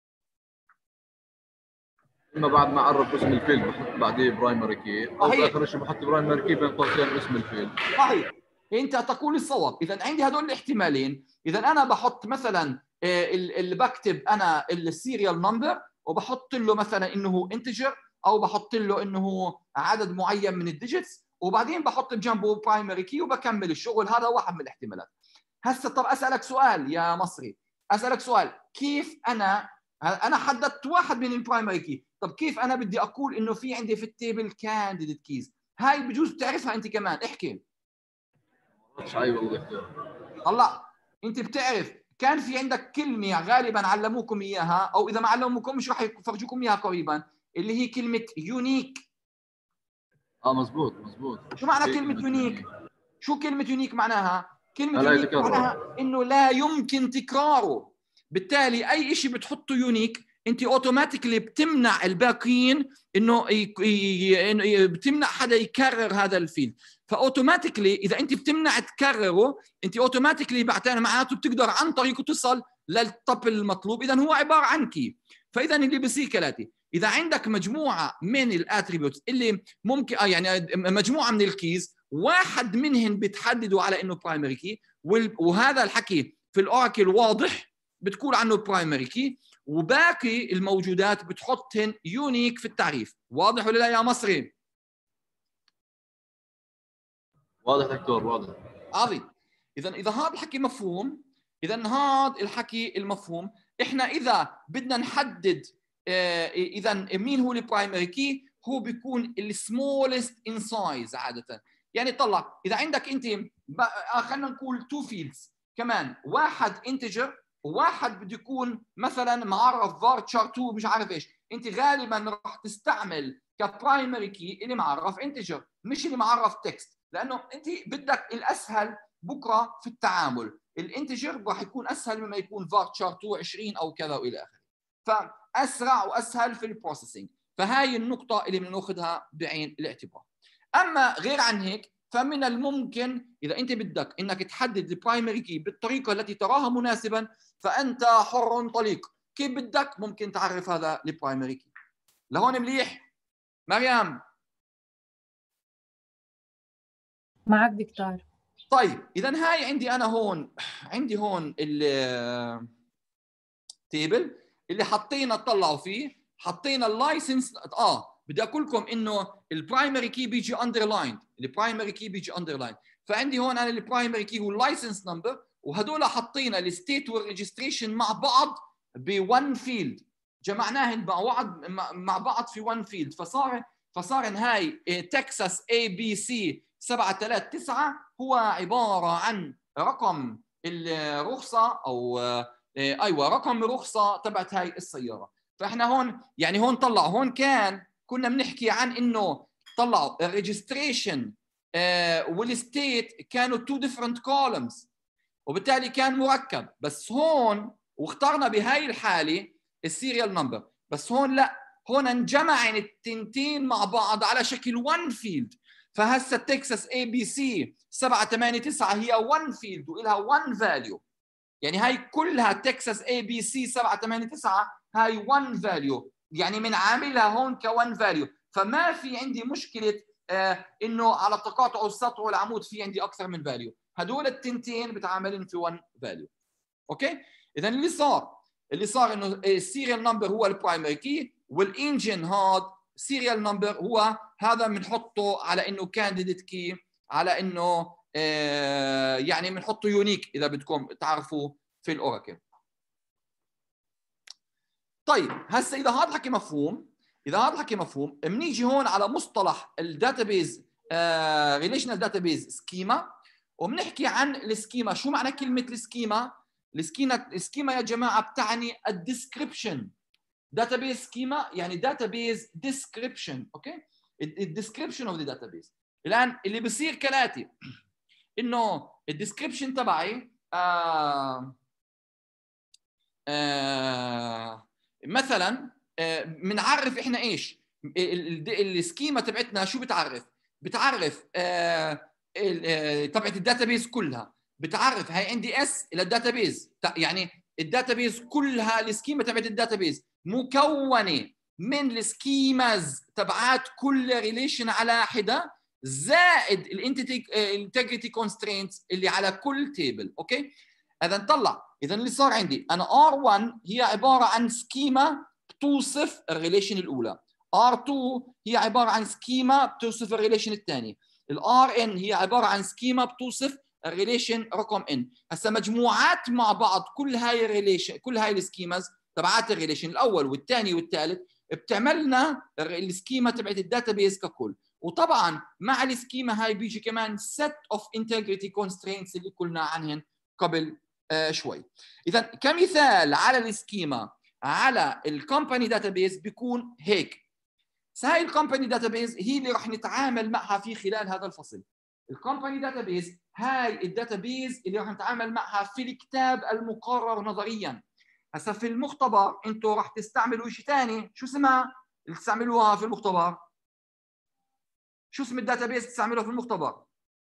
B: اما بعد ما اعرف اسم الفيلد بحط بعديه برايمري كي، او اخر شيء بحط برايمري كي بين قوسين اسم الفيلد.
D: صحيح، انت تقول الصواب. اذا عندي هدول الاحتمالين. اذا انا بحط مثلا اللي بكتب انا السيريال نمبر وبحط له مثلا انه هو انتجر، او بحط له انه هو عدد معين من الديجيتس، وبعدين بحط بجنبه برايمري كي وبكمل الشغل. هذا واحد من الاحتمالات. هسه طب اسالك سؤال يا مصري، اسالك سؤال، كيف انا حددت واحد من البرايمري كي، طب كيف انا بدي اقول انه في عندي في التيبل كانديديت كيز؟ هاي بجوز تعرفها انت كمان، احكي.
B: مش هاي والله دكتور.
D: هلا انت بتعرف كان في عندك كلمه غالبا علموكم اياها، او اذا ما علموكم مش راح يفرجوكم اياها قريبا، اللي هي كلمه يونيك.
B: مزبوط.
D: شو معنى كلمه يونيك؟ شو كلمه يونيك معناها؟ كلمه يونيك معناها انه لا يمكن تكراره. بالتالي اي شيء بتحطه يونيك انت اوتوماتيكلي بتمنع الباقيين انه بتمنع حدا يكرر هذا الفيلد. فاوتوماتيكلي اذا انت بتمنع تكرره انت اوتوماتيكلي معناته بتقدر عن طريقه تصل للطب المطلوب. اذا هو عباره عن كي. فاذا اللي بيصير كالاتي، اذا عندك مجموعه من الاتريبيوتس اللي ممكن يعني مجموعه من الكيز، واحد منهم بتحددوا على انه برايمري كي، وهذا الحكي في الاوراكل واضح بتقول عنه برايمري كي، وباقي الموجودات بتحطهن يونيك في التعريف. واضح ولا لا يا مصري؟
B: واضح دكتور، واضح.
D: عظيم. اذا هذا الحكي مفهوم. اذا هذا الحكي المفهوم. احنا اذا بدنا نحدد اذا مين هو البرايمري كي، هو بيكون السمولست ان سايز عاده. يعني طلع اذا عندك انت خلينا نقول تو فيلدز كمان، واحد انتجر وواحد بده يكون مثلا معرف فارتشار 2 مش عارف ايش، انت غالبا راح تستعمل كبرايمري كي اللي معرف انتجر مش اللي معرف تكست، لانه انت بدك الاسهل بكره في التعامل. الانتجر راح يكون اسهل مما يكون فارتشار 2 20 او كذا والى اخره، فاسرع واسهل في البروسيسنج. فهاي النقطه اللي بناخذها بعين الاعتبار. اما غير عن هيك فمن الممكن اذا انت بدك انك تحدد البرايمري كي بالطريقه التي تراها مناسبا فانت حر طليق. كيف بدك ممكن تعرف هذا البرايمري كي. لهون مليح مريم؟
C: معك دكتور.
D: طيب اذا هاي عندي هون التيبل اللي حطينا طلعوا فيه، حطينا اللايسنس. بدي اقول لكم انه البرايمري كي بيجي اندرلاين، البرايمري كي بيجي اندرلاين. فعندي هون انا البرايمري كي هو اللايسنس نمبر، وهدول حطينا الستيت والريجستريشن مع بعض ب1 فيلد، جمعناهن مع بعض في 1 فيلد. فصار هاي تكساس اي بي سي 739 هو عباره عن رقم الرخصه او ايوه رقم رخصه تبعت هاي السياره. فاحنا هون يعني هون طلعوا، هون كنا بنحكي عن انه طلعوا الريجستريشن والستيت كانوا تو ديفرنت كولمز، وبالتالي كان مركب. بس هون واخترنا بهاي الحاله السيريال نمبر. بس هون لا، هون انجمع التنتين مع بعض على شكل 1 فيلد. فهسه تكساس اي بي سي 789 هي 1 فيلد والها 1 فاليو، يعني هاي كلها تكساس اي بي سي 789 هاي 1 فاليو، يعني من عاملها هون ك1 فاليو. فما في عندي مشكله انه على تقاطع السطح والعمود في عندي اكثر من فاليو، هدول التنتين بتعاملين في 1 فاليو. اوكي، اذا اللي صار انه السيريال نمبر هو البرايمري كي، والانجن هاد سيريال نمبر هو هذا بنحطه على انه كانديديت كي، على انه يعني بنحطه يونيك اذا بدكم تعرفوا في الاوراكل. طيب هسه اذا هذا الحكي مفهوم، بنيجي هون على مصطلح الداتابيز ريليشنال داتابيز سكيما، وبنحكي عن السكيما. شو معنى كلمه السكيما؟ السكيما يا جماعه بتعني الديسكريبشن. داتابيز سكيما يعني داتابيز ديسكريبشن. اوكي، الديسكريبشن اوف ذا داتابيز. الان اللي بصير كالاتي، انه الديسكريبشن تبعي مثلا بنعرف احنا ايش السكيما تبعتنا. شو بتعرف تبعت الداتابيز كلها، بتعرف هاي عندي اس للداتابيز، يعني الداتابيز كلها السكيما تبعت الداتابيز مكونه من السكيماز تبعات كل ريليشن على حده، زائد الانتجريتي كونسترينتس اللي على كل تيبل. اوكي، اذا نطلع، اذا اللي صار عندي انا R1 هي عباره عن سكيما بتوصف الريليشن الاولى، R2 هي عباره عن سكيما بتوصف الريليشن الثاني، الRN هي عباره عن سكيما بتوصف الريليشن رقم N. هسه مجموعات مع بعض كل هاي الريليشن، كل هاي السكيماز تبعات الريليشن الاول والثاني والثالث بتعمل لنا السكيما تبعت الداتابيز ككل. وطبعا مع السكيما هاي بيجي كمان set of integrity constraints اللي قلنا عنهن قبل شوي. اذا كمثال على السكيما على الكومباني داتابيز بيكون هيك. هاي الكومباني داتابيز هي اللي راح نتعامل معها في خلال هذا الفصل. الكومباني داتابيز هاي الداتابيز اللي راح نتعامل معها في الكتاب المقرر نظريا. هسه في المختبر انتم راح تستعملوا شيء ثاني. شو اسمها اللي تستعملوها في المختبر؟ شو اسم الداتابيز تستعملوها في المختبر؟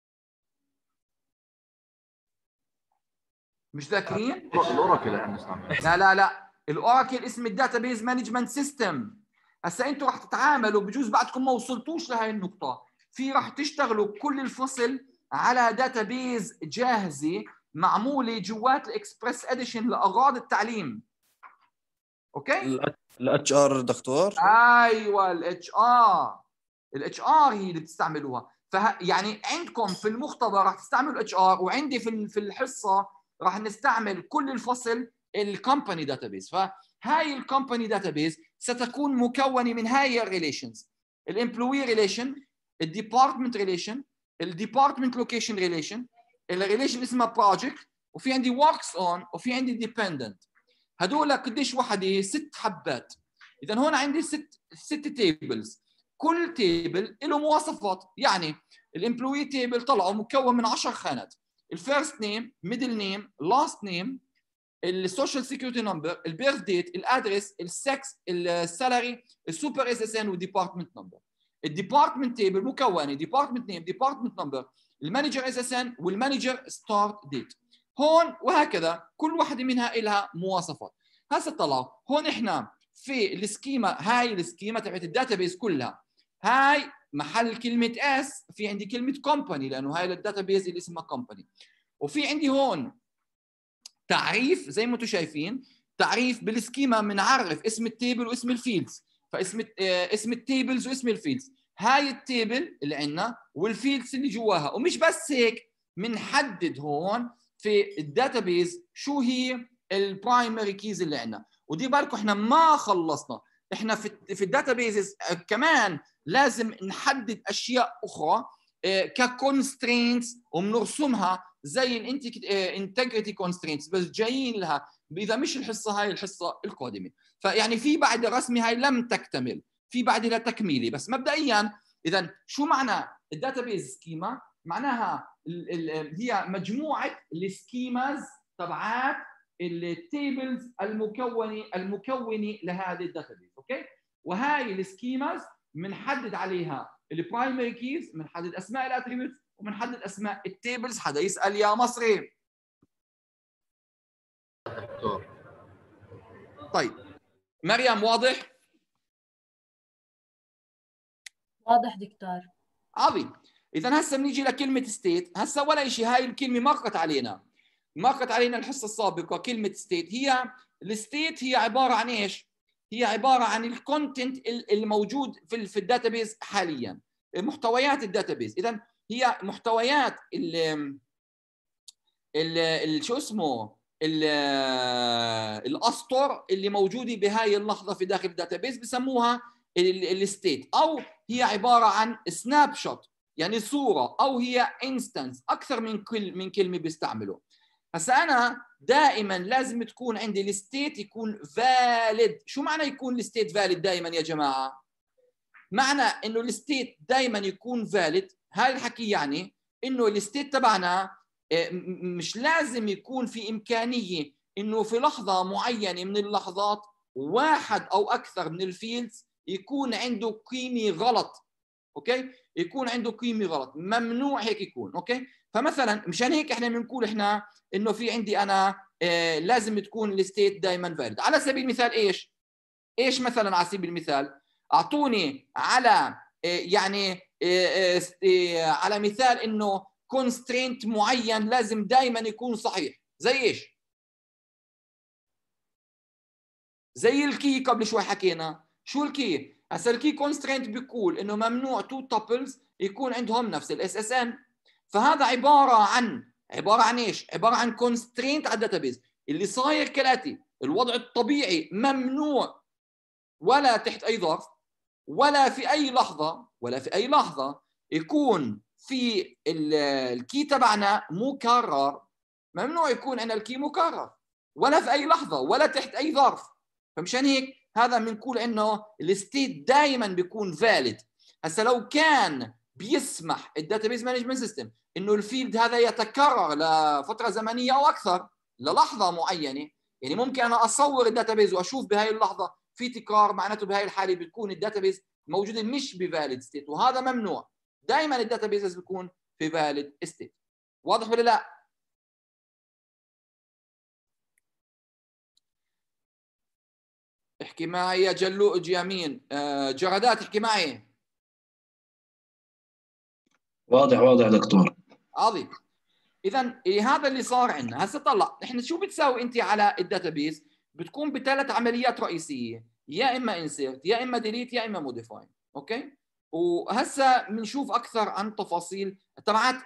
D: مش ذاكرين؟
B: الاوراكل احنا نستعملها.
D: لا الاوراكل اسم الداتابيز مانجمنت سيستم. هسه انتم راح تتعاملوا، بجوز بعدكم ما وصلتوش لهي النقطه، في راح تشتغلوا كل الفصل على داتابيز جاهزه معموله جوات الاكسبرس اديشن لاغراض التعليم. اوكي،
E: الاتش ار دكتور.
D: ايوه الاتش ار هي اللي بتستعملوها. يعني عندكم في المختبر راح تستعملوا الاتش ار، وعندي في الحصه راح نستعمل كل الفصل الكومباني داتابيز. فهاي الكومباني داتابيز ستكون مكونه من هاي الريليشنز: الامبلوي ريليشن، الديبارتمنت ريليشن، الديبارتمنت لوكيشن ريليشن، الريليشن اسمها بروجكت، وفي عندي وركس اون، وفي عندي ديبندنت. هدول قديش وحده؟ 6 حبات. اذا هون عندي ست تيبلز، كل تيبل له مواصفات. يعني الامبلوي تيبل طلعوا مكون من 10 خانات: الفيرست نيم، ميدل نيم، لاست نيم، السوشيال سيكيورتي نمبر، البيرث ديت، الادرس، السكس، السالري، السوبر اس اس ان، والديبارتمنت نمبر. الديبارتمنت تيبل مكونه ديبارتمنت نيم، ديبارتمنت نمبر، المانجر اس اس ان، والمانجر ستارت ديت. هون وهكذا كل واحده منها لها مواصفات. هسه طلعوا هون احنا في السكيما، هاي السكيما تبعت الداتابيز كلها. هاي محل كلمه اس في عندي كلمه كومباني، لانه هاي الداتابيز اللي اسمها كومباني. وفي عندي هون تعريف زي ما انتم شايفين، تعريف بالسكيما بنعرف اسم التيبل واسم الفيلدز. فاسم اسم التيبلز واسم الفيلدز، هاي التيبل اللي عندنا والفيلدز اللي جواها. ومش بس هيك، بنحدد هون في الداتابيز شو هي البرايمري كيز اللي عندنا. ودي بالكم احنا ما خلصنا، احنا في الداتابيز كمان لازم نحدد اشياء اخرى ككونسترينتس وبنرسمها زي الانتجريتي كونسترينتس، بس جايين لها اذا مش الحصه هاي الحصه القادمه. فيعني في بعد الرسمه هاي لم تكتمل، في بعد لها تكميلي. بس مبدئيا اذا شو معنى الداتابيز سكيما؟ معناها هي مجموعه السكيماز تبعات التيبلز المكونه لهذه الداتابيز. اوكي، وهاي السكيماز بنحدد عليها البرايمري كيز، بنحدد اسماء الاتريبيوتس، وبنحدد اسماء التيبلز. حدا يسال يا مصري؟
B: دكتور
D: طيب مريم واضح؟
C: واضح دكتور.
D: عظيم. اذا هسه بنيجي لكلمه ستيت. هسه ولا شيء، هاي الكلمه مرقت علينا الحصه السابقه. كلمه ستيت، هي الستيت هي عباره عن ايش؟ هي عباره عن الكونتنت الموجود في الداتابيز حاليا، محتويات الداتابيز. اذا هي محتويات شو اسمه الاسطر اللي موجوده بهاي اللحظه في داخل الداتابيز، بسموها الستيت، او هي عباره عن سناب شوت يعني صوره، او هي انستنس، اكثر من كلمه بيستعملوا. هسا انا دائما لازم تكون عندي الستيت يكون فاليد. شو معنى يكون الستيت فاليد دائما يا جماعه؟ معنى انه الستيت دائما يكون فاليد، هذا الحكي يعني انه الستيت تبعنا مش لازم يكون في امكانيه انه في لحظه معينه من اللحظات واحد او اكثر من الفيلدز يكون عنده قيمه غلط. اوكي، يكون عنده قيمه غلط، ممنوع هيك يكون. اوكي، فمثلا مشان هيك احنا بنقول احنا انه في عندي انا لازم تكون الستيت دائما فاليد. على سبيل المثال ايش مثلا؟ على سبيل المثال اعطوني على يعني على مثال انه كونسترينت معين لازم دائما يكون صحيح. زي ايش؟ زي الكي قبل شوي حكينا. شو الكي؟ هسه الكي كونسترينت بيقول انه ممنوع تو تابلز يكون عندهم نفس الاس اس ان. فهذا عباره عن ايش؟ عباره عن كونسترينت على الداتابيز اللي صاير كالاتي: الوضع الطبيعي ممنوع ولا تحت اي ظرف ولا في اي لحظه يكون في الكي تبعنا مكرر. ممنوع يكون عندنا الكي مكرر ولا في اي لحظه ولا تحت اي ظرف. فمشان هيك هذا بنقول انه الستيت دائما بيكون فاليد. هسه لو كان بيسمح الداتابيز مانجمنت سيستم انه الفيلد هذا يتكرر لفتره زمنيه او اكثر، للحظه معينه، يعني ممكن انا اصور الداتابيز واشوف بهاي اللحظه في تكرار، معناته بهاي الحاله بتكون الداتابيز موجوده مش بفاليد ستيت، وهذا ممنوع. دائما الداتابيز بتكون في فاليد ستيت. واضح ولا لا؟ احكي معي يا جلوج يمين. جردات احكي معي.
E: واضح دكتور.
D: عظيم. اذا هذا اللي صار عندنا. هسه طلع احنا شو بتساوي انت على الداتابيز؟ بتكون بثلاث عمليات رئيسيه: يا اما انسيرت، يا اما ديليت، يا اما موديفاي. اوكي، وهسه بنشوف اكثر عن تفاصيل تبعات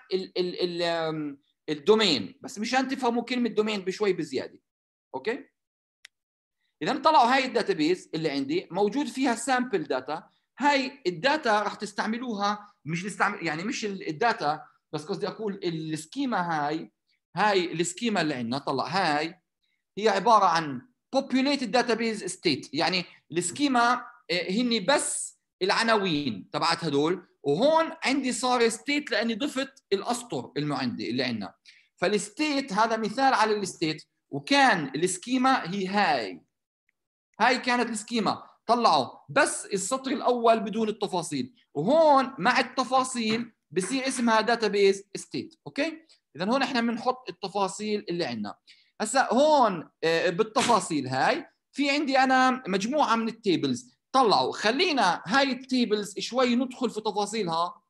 D: الدومين، بس مشان تفهموا كلمه دومين بشوي بزياده. اوكي، اذا طلعوا هاي الداتابيز اللي عندي موجود فيها سامبل داتا. هاي الداتا راح تستعملوها، يعني مش الداتا بس، قصدي اقول السكيما. هاي السكيما اللي عندنا طلع هاي هي عباره عن populated database state. يعني السكيما هني بس العناوين تبعت هدول، وهون عندي صار ستيت لاني ضفت الاسطر اللي عندنا. فالستيت هذا مثال على الستيت، وكان السكيما هي هاي كانت السكيما. طلعوا بس السطر الاول بدون التفاصيل، وهون مع التفاصيل بصير اسمها داتابيز ستيت. اوكي، اذا هون احنا بنحط التفاصيل اللي عندنا. هسا هون بالتفاصيل هاي في عندي انا مجموعه من التيبلز. طلعوا خلينا هاي التيبلز شوي ندخل في تفاصيلها.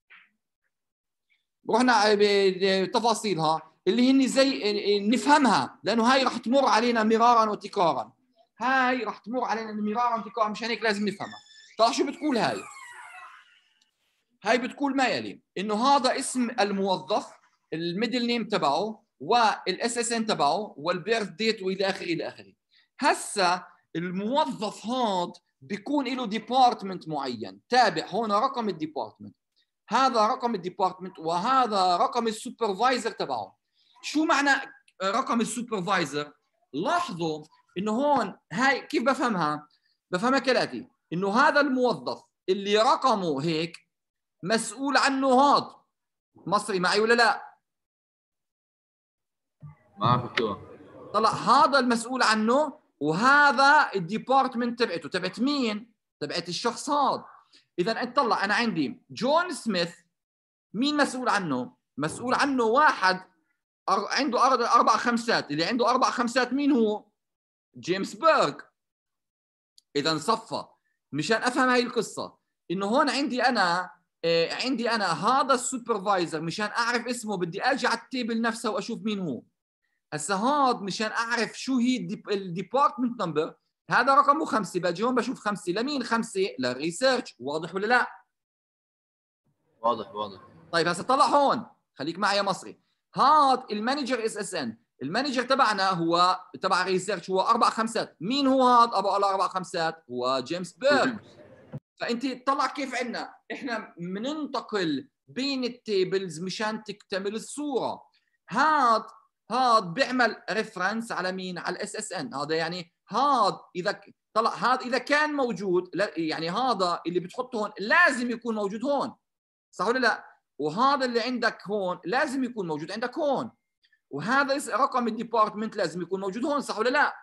D: رحنا بتفاصيلها اللي هن زي نفهمها، لانه هاي راح تمر علينا مرارا وتكرارا. هاي راح تمر علينا مرارا وتكرارا، مشان هيك لازم نفهمها. طيب شو بتقول هاي بتقول ما يلي: انه هذا اسم الموظف، الميدل نيم تبعه والاس اس ان تبعه والبيرث ديت والى اخره الى اخره. هسا الموظف هذا بيكون له ديبارتمنت معين تابع. هون رقم الديبارتمنت، هذا رقم الديبارتمنت، وهذا رقم السوبرفايزر تبعه. شو معنى رقم السوبرفايزر؟ لاحظوا انه هون هاي كيف بفهمها؟ بفهمها كالاتي: انه هذا الموظف اللي رقمه هيك مسؤول عنه هاد. مصري معي ولا لا؟
B: معك دكتور.
D: طلع هذا المسؤول عنه وهذا الديبارتمنت تبعته. تبعت مين؟ تبعت الشخص هذا. اذا انت طلع انا عندي جون سميث، مين مسؤول عنه؟ مسؤول عنه واحد عنده 4 خمسات، اللي عنده 4 خمسات مين هو؟ جيمس بيرغ. اذا صفى. مشان افهم هاي القصه انه هون عندي انا هذا السوبرفايزر، مشان اعرف اسمه بدي اجي على التيبل نفسه واشوف مين هو. هسه هاد مشان اعرف شو هي الديبارتمنت نمبر، هذا رقمه 5، باجي هون بشوف 5 لمين؟ 5 للريسيرش. واضح ولا لا؟
B: واضح.
D: طيب هسه طلع هون، خليك معي يا مصري. هاد المانجر SSN، المانجر تبعنا هو تبع ريسيرش، هو 4 خمسات. مين هو هاد ابو 4 خمسات؟ هو جيمس بيرغ. فانت طلع كيف عندنا احنا بننتقل بين التيبلز مشان تكتمل الصوره. هاد بيعمل ريفرنس على مين؟ على SSN. هذا يعني هاد اذا طلع هاد اذا كان موجود، يعني هذا اللي بتحطه هون لازم يكون موجود هون، صح ولا لا؟ وهذا اللي عندك هون لازم يكون موجود عندك هون، وهذا رقم الديبارتمنت لازم يكون موجود هون، صح ولا لا؟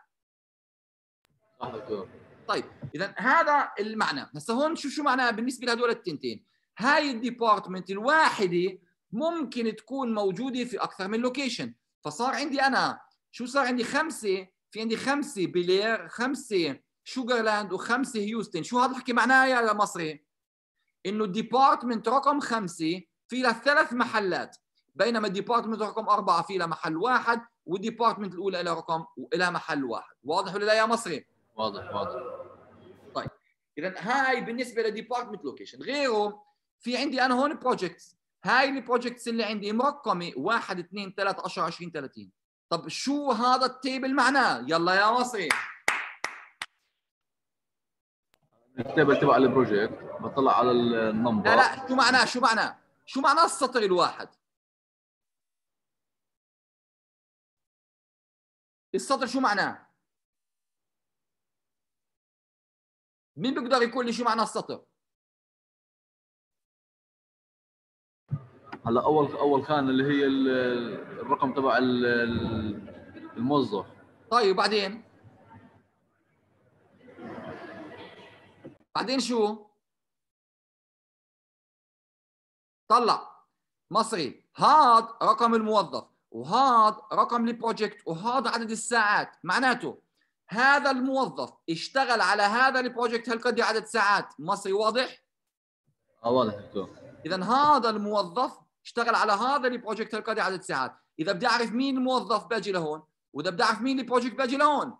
B: صح دكتور.
D: طيب اذا هذا المعنى. هسه هون شو معناها بالنسبه لهدول التنتين؟ هاي الديبارتمنت الواحده ممكن تكون موجوده في اكثر من لوكيشن. فصار عندي انا شو صار عندي 5، في عندي 5 بيلير، 5 شوغرلاند، و5 هيوستن. شو هذا الحكي معناه يا مصري؟ انه الديبارتمنت رقم 5 في له 3 محلات، بينما الديبارتمنت رقم 4 في له محل واحد، والديبارتمنت الاولى لها رقم لها محل واحد. واضح ولا لا يا مصري؟
B: واضح.
D: طيب اذا هاي بالنسبه لديبارتمنت لوكيشن. غيره في عندي انا هون بروجكتس. هاي البروجكتس اللي عندي مرقمه 1 2 3 10 20 30. طب شو هذا التيبل معناه؟ يلا يا مصري.
B: التيبل تبع البروجكت بطلع على النمبر.
D: لا شو معناه السطر الواحد؟ السطر شو معناه؟ مين بيقدر يقول لي شو معنى السطر؟
B: هلا اول خانه اللي هي الرقم تبع الموظف.
D: طيب بعدين شو؟ طلع مصري، هاد رقم الموظف، وهاد رقم البروجكت، وهذا عدد الساعات. معناته هذا الموظف اشتغل على هذا البروجكت هالقد عدد ساعات. مصري واضح؟
B: واضح دكتور.
D: اذا هذا الموظف اشتغل على هذا البروجكت هالقد عدد ساعات. اذا بدي اعرف مين الموظف باجي لهون، واذا بدي اعرف مين البروجكت باجي لهون.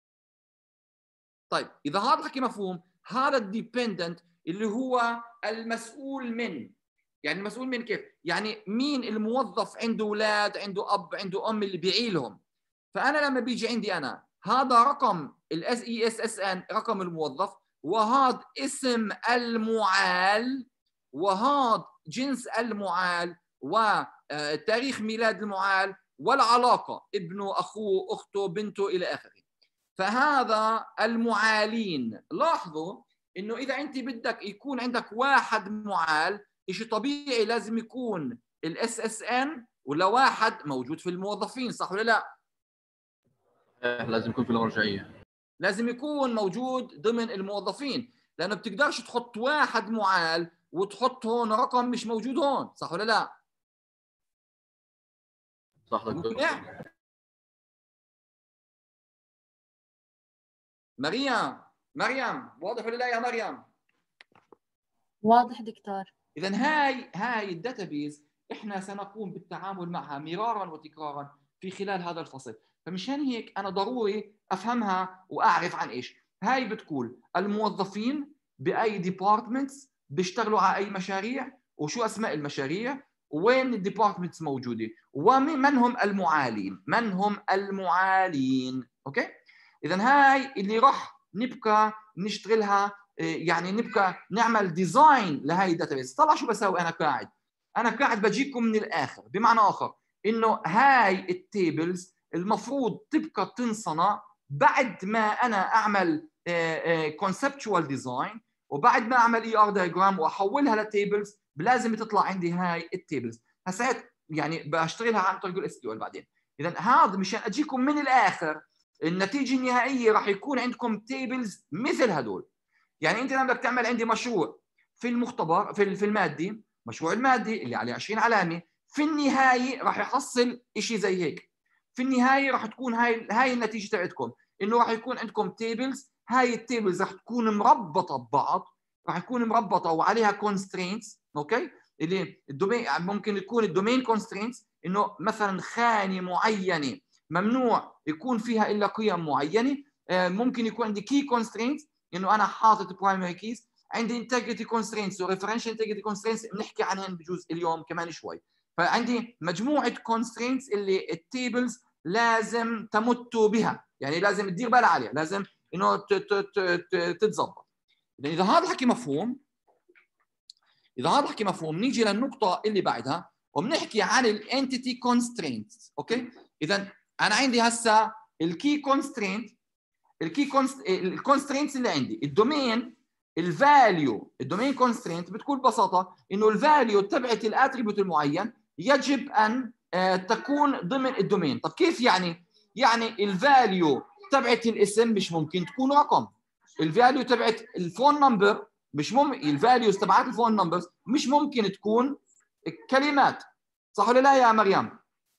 D: طيب اذا هذا الحكي مفهوم، هذا الديبندنت اللي هو المسؤول من، يعني المسؤول من كيف؟ يعني مين الموظف عنده اولاد، عنده اب، عنده ام اللي بيعيلهم. فانا لما بيجي عندي انا هذا رقم SSN رقم الموظف، وهذا اسم المعال، وهذا جنس المعال، وتاريخ ميلاد المعال، والعلاقه ابنه، اخوه، اخته، بنته، الى اخره. فهذا المعالين. لاحظوا انه اذا انت بدك يكون عندك واحد معال، شيء طبيعي لازم يكون SSN ولا واحد موجود في الموظفين، صح ولا لا؟
B: لازم يكون في المرجعيه،
D: لازم يكون موجود ضمن الموظفين، لانه بتقدرش تحط واحد معال وتحط هون رقم مش موجود هون، صح ولا لا؟
B: صح دكتور.
D: مريم واضح ولا لا يا مريم؟
C: واضح دكتور.
D: اذا هاي الداتابيز احنا سنقوم بالتعامل معها مرارا وتكرارا في خلال هذا الفصل. فمشان هيك انا ضروري افهمها واعرف عن ايش. هاي بتقول الموظفين باي ديبارتمنتس بيشتغلوا على اي مشاريع، وشو اسماء المشاريع، وين الديبارتمنتس موجوده، ومن هم المعالين. من هم المعالين؟ اوكي. اذا هاي اللي راح نبقى نشتغلها، يعني نبقى نعمل ديزاين لهي الداتابيز. طلع شو بسوي انا قاعد بجيكم من الاخر. بمعنى اخر انه هاي التيبلز المفروض تبقى تنصنع بعد ما انا اعمل كونسبتشوال ديزاين، وبعد ما اعمل ER دايجرام واحولها لتيبلز لازم تطلع عندي هاي التيبلز. هسه يعني بشتغلها عن طريق SQL بعدين. اذا هذا مشان اجيكم من الاخر النتيجه النهائيه راح يكون عندكم تيبلز مثل هدول. يعني انت لما بدك تعمل عندي مشروع في المختبر في المادي، مشروع المادي اللي عليه 20 علامه، في النهايه راح يحصل شيء زي هيك. في النهايه راح تكون هاي النتيجه تبعتكم، انه راح يكون عندكم تيبلز، هاي التيبلز راح تكون مربطه ببعض، راح تكون مربطه وعليها كونسترينتس، اوكي؟ اللي الدومين ممكن يكون الدومين كونسترينتس انه مثلا خانه معينه ممنوع يكون فيها الا قيم معينه. ممكن يكون عندي كي كونسترينتس انه انا حاطط برايمري كيز، عندي انتجريتي كونسترينتس وريفرنشال انتجريتي كونسترينتس بنحكي عنهن بجوز اليوم كمان شوي. فعندي مجموعه كونسترينتس اللي التيبلز لازم تمتوا بها، يعني لازم تدير بالها عليها، لازم انه تتظبط. اذا هذا الحكي مفهوم، نيجي للنقطه اللي بعدها وبنحكي عن الانتيتي كونسترينتس. اوكي، اذا انا عندي هسه الكي كونسترينت، الكونسترينتس اللي عندي الدومين، الدومين كونسترينت بتكون ببساطه انه الفاليو تبعت الاتريبيوت المعين يجب ان تكون ضمن الدومين. طب كيف يعني؟ يعني الفاليو تبعت الاسم مش ممكن تكون رقم، الفاليو تبعت الفون نمبر مش ممكن، الفاليوز تبعت الفون نمبرز مش ممكن تكون كلمات، صح ولا لا يا مريم؟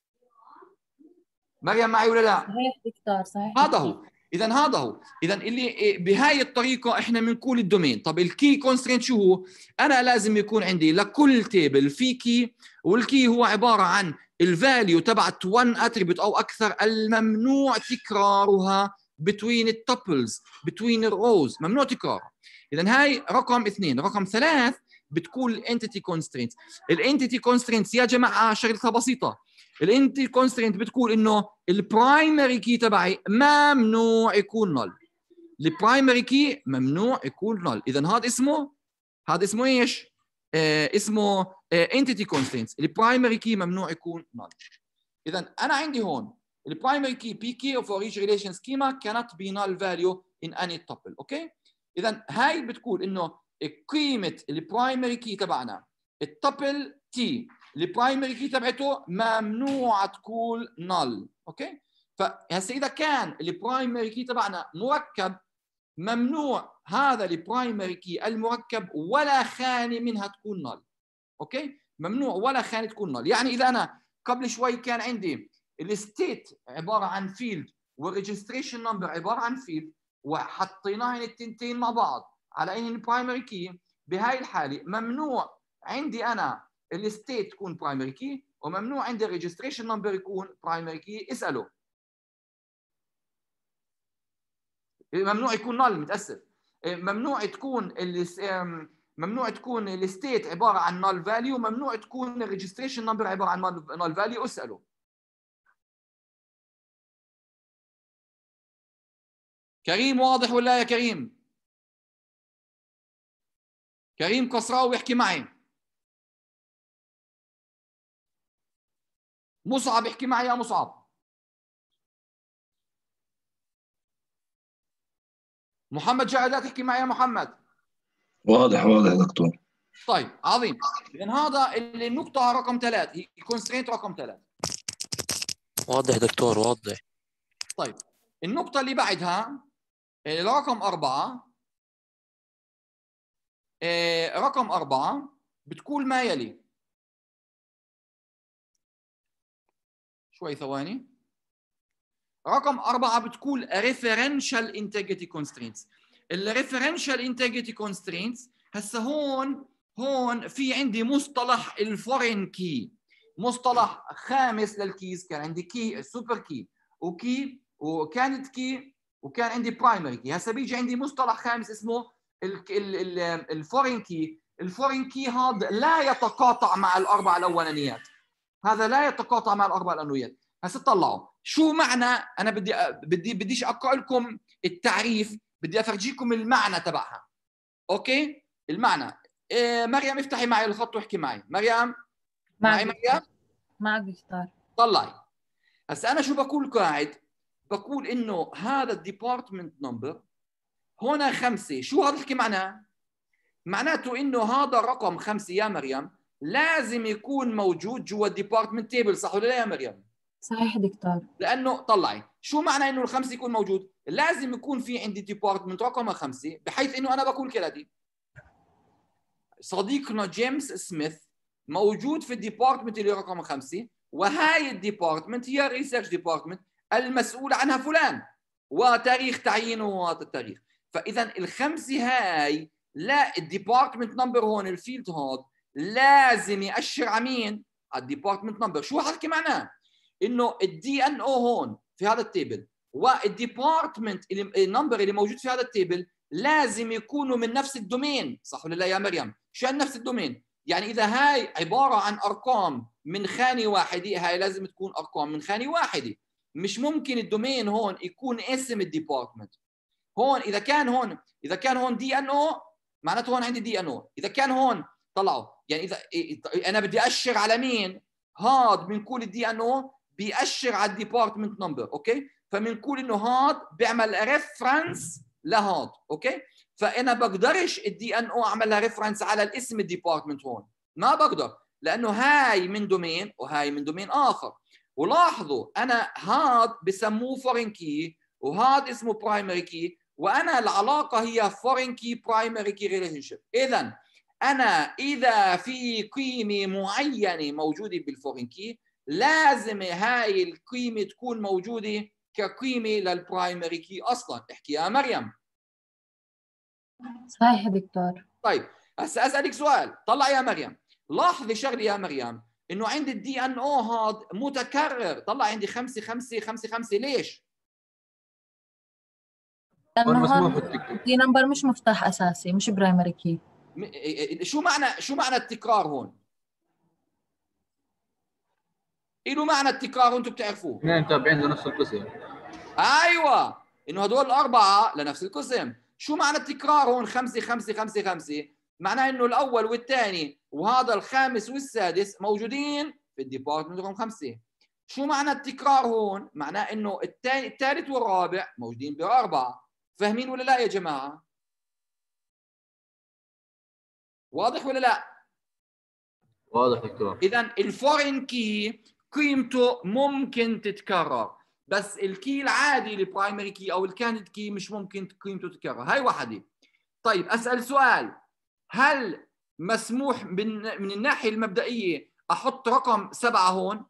D: مريم معي ولا لا؟
C: صحيح دكتور، صحيح.
D: هذا هو. اذا اللي بهاي الطريقه احنا بنقول الدومين. طب الكي كونسترينت شو هو؟ انا لازم يكون عندي لكل تيبل في كي، والكي هو عباره عن الفاليو تبعت 1 اتريبيوت او اكثر الممنوع تكرارها between التوبلز between الروز، ممنوع تكرارها. اذا هاي رقم 2. رقم 3 بتكون الانتيتي كونسترينت. الانتيتي كونسترينت يا جماعه شغلتها بسيطه، الانتي كونسترينت بتقول انه البرايمري كي تبعي ممنوع يكون نل، البرايمري كي ممنوع يكون نل. اذا هذا اسمه ايش؟ اسمه انتيتي كونسترينت، البرايمري كي ممنوع يكون نل. اذا انا عندي هون البرايمري كي بي كي for each relation schema cannot be null value in any tuple. اوكي؟ اذا هاي بتقول انه قيمه البرايمري كي تبعنا التبل تي، البرايمري كي تبعته ممنوع تكون نل. اوكي؟ فهسه اذا كان البرايمري كي تبعنا مركب، ممنوع هذا البرايمري كي المركب ولا خانه منها تكون نل. اوكي؟ ممنوع ولا خانه تكون نل. يعني اذا انا قبل شوي كان عندي الستيت عباره عن فيلد والريجستريشن نمبر عباره عن فيلد، وحطيناهن التنتين مع بعض على انهن برايمري كي، بهاي الحاله ممنوع عندي انا الستيت تكون برايمري كي، وممنوع عندي الريجستريشن نمبر يكون برايمري كي. اسالوا. ممنوع يكون نال، متاسف، ممنوع تكون الستيت عباره عن نال فاليو، ممنوع تكون الريجستريشن نمبر عباره عن نال فاليو. اسالوا. كريم واضح ولا يا كريم؟ كريم قصراوي يحكي معي. مصعب يحكي معي يا مصعب. محمد جعدات يحكي معي يا محمد.
E: واضح دكتور.
D: طيب عظيم. اذا هذا النقطة رقم 3، هي الكونسترينت رقم 3.
F: واضح دكتور، واضح.
D: طيب النقطة اللي بعدها رقم 4. رقم 4 بتقول ما يلي. شوي ثواني. رقم 4 بتقول referential integrity constraints. الريفرنشال انتجريتي كونسترينتس هسه هون في عندي مصطلح الفورين كي، مصطلح خامس للكيز. كان عندي كي السوبر كي وكي وكانت كي وكان عندي برايمري كي. هسه بيجي عندي مصطلح خامس اسمه الفورين كي. الفورين كي هذا لا يتقاطع مع الاربع الاولانيات، هذا لا يتقاطع مع الاربع الاولانيات. هسه طلعوا شو معنى. انا بديش اقرا لكم التعريف، بدي افرجيكم المعنى تبعها. اوكي؟ المعنى. مريم افتحي معي الخط واحكي معي. مريم معي. مريم
C: معك دكتور.
D: طلعي. هسه انا شو بقول قاعد؟ بقول انه هذا الديبارتمنت نمبر هنا 5. شو هذا الحكي معناه؟ معناته انه هذا الرقم 5 يا مريم لازم يكون موجود جوا الديبارتمنت تيبل، صح ولا لا يا مريم؟
C: صحيح دكتور.
D: لانه طلعي شو معنى انه الخمسه يكون موجود؟ لازم يكون في عندي ديبارتمنت رقم 5 بحيث انه انا بقول كده صديقنا جيمس سميث موجود في الديبارتمنت اللي رقم 5 وهاي الديبارتمنت هي الريسيرش ديبارتمنت المسؤول عنها فلان وتاريخ تعيينه وهذا التاريخ. فاذا الخمسه هاي لا الديبارتمنت نمبر هون الفيلد هاد لازم يأشر على مين؟ على الديبارتمنت نمبر. شو حكي معناه؟ انه الدي ان او هون في هذا التيبل والديبارتمنت النمبر اللي موجود في هذا التيبل لازم يكونوا من نفس الدومين، صح ولا لا يا مريم؟ شو يعني نفس الدومين؟ يعني اذا هاي عباره عن ارقام من خانه واحده هاي لازم تكون ارقام من خانه واحده. مش ممكن الدومين هون يكون اسم الديبارتمنت. هون اذا كان هون دي ان او معناته هون عندي دي ان او. اذا كان هون طلعوا يعني اذا انا بدي اشر على مين؟ هاد بنقول الدي ان او بيأشر على الديبارتمنت نمبر، اوكي؟ فبنقول انه هاد بيعمل ريفرنس لهاد، اوكي؟ فانا بقدرش الدي ان او اعملها ريفرنس على الاسم الديبارتمنت هون، ما بقدر لانه هاي من دومين وهاي من دومين اخر. ولاحظوا انا هاد بسموه فورين كي وهاد اسمه برايمري كي وانا العلاقه هي فورين كي برايمري كي ريليشن شيب. اذا انا اذا في قيمه معينه موجوده بالفورين كي لازم هاي القيمه تكون موجوده كقيمه للبرايمري كي اصلا. احكي يا مريم.
C: صحيح دكتور.
D: طيب هسه اسالك سؤال، طلع يا مريم لاحظي شغله يا مريم انه عندي الدي ان او هذا متكرر، طلع عندي 5 5 5 5 ليش؟
C: لانه هذا دي نمبر مش مفتاح اساسي مش برايمري كي.
D: شو معنى التكرار هون؟ له معنى التكرار وانتم بتعرفوه.
B: اثنين تابعين لنفس القسم.
D: ايوه انه هدول الاربعه لنفس القسم. شو معنى التكرار هون 5 5 5 5؟ معناه انه الاول والثاني وهذا الخامس والسادس موجودين في الديبارتمنت رقم 5. شو معنى التكرار هون؟ معناه انه الثالث والرابع موجودين باربعه. فاهمين ولا لا يا جماعه؟ واضح ولا لا؟
B: واضح دكتور.
D: اذا الفورين كي قيمته ممكن تتكرر بس الكي العادي البرايمري كي او الكانديد كي مش ممكن قيمته تتكرر. هاي واحده. طيب اسال سؤال، هل مسموح من الناحيه المبدئيه احط رقم 7 هون؟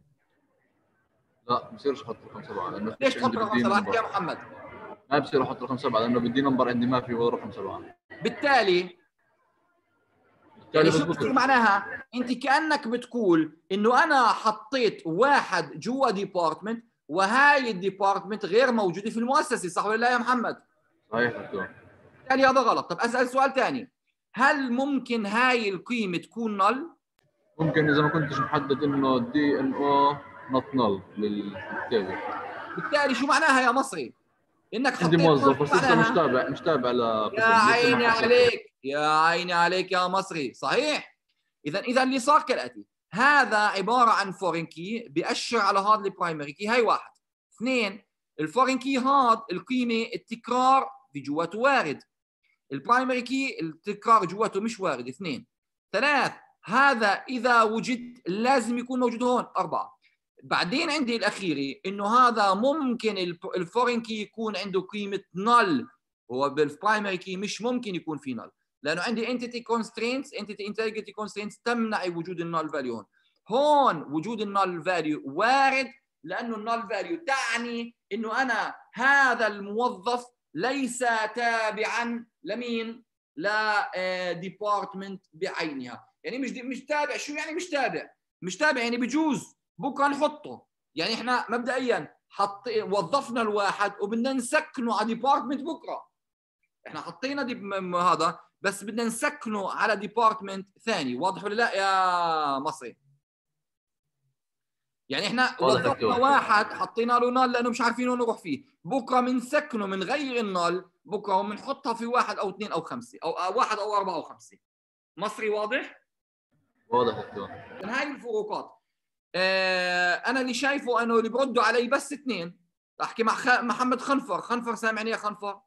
B: لا بصيرش احط رقم 7 لانه
D: ليش تحط رقم 7 يا محمد؟
B: ما بصير احط رقم 7 لانه بدي نمبر عندي ما في ولا رقم 7.
D: بالتالي يعني شو بصير معناها؟ انت كانك بتقول انه انا حطيت واحد جوا ديبارتمنت وهاي الديبارتمنت غير موجوده في المؤسسه، صح ولا لا يا محمد؟
B: صحيح دكتور.
D: بالتالي هذا غلط. طب اسال سؤال ثاني، هل ممكن هاي القيمه تكون نل؟
B: ممكن اذا ما كنتش محدد انه دي ان او نوت نل للتابع.
D: بالتالي شو معناها يا مصري؟ انك حطيت
B: عندي موظف بس لسه
D: معناها...
B: مش تابع
D: يا عيني عليك يا عيني عليك يا مصري، صحيح. اذا اللي صار كالاتي، هذا عباره عن فورين كي بيأشر على هذا البرايمري كي. هاي واحد. اثنين، الفورين كي هذا القيمه التكرار في جواته وارد، البرايمري كي التكرار جواته مش وارد. اثنين. ثلاث، هذا اذا وجد لازم يكون موجود هون. 4. بعدين عندي الاخيري انه هذا ممكن الفورين كي يكون عنده قيمه نل، هو بالبرايمري كي مش ممكن يكون في نل لانه عندي entity constraints entity integrity constraints تمنع وجود النل فاليو. هون وجود النل فاليو وارد لانه النل فاليو تعني انه انا هذا الموظف ليس تابعا لمين؟ لديبارتمنت بعينها. يعني مش تابع. شو يعني مش تابع؟ مش تابع يعني بجوز بكره نحطه. يعني احنا مبدئيا وظفنا الواحد وبدنا نسكنه على ديبارتمنت بكره. احنا حطينا هذا بس بدنا نسكنه على ديبارتمنت ثاني. واضح ولا لا يا مصري؟ يعني احنا وظفنا واحد حطينا له نال لانه مش عارفين وين نروح فيه، بكره بنسكنه من غير النال بكره وبنحطها في 1 أو 2 أو 5 او 1 أو 4 أو 5. مصري واضح؟
B: واضح دكتور.
D: هاي الفروقات. انا اللي شايفه انه اللي بردوا علي بس 2. احكي مع محمد خنفر. خنفر سامعني يا خنفر؟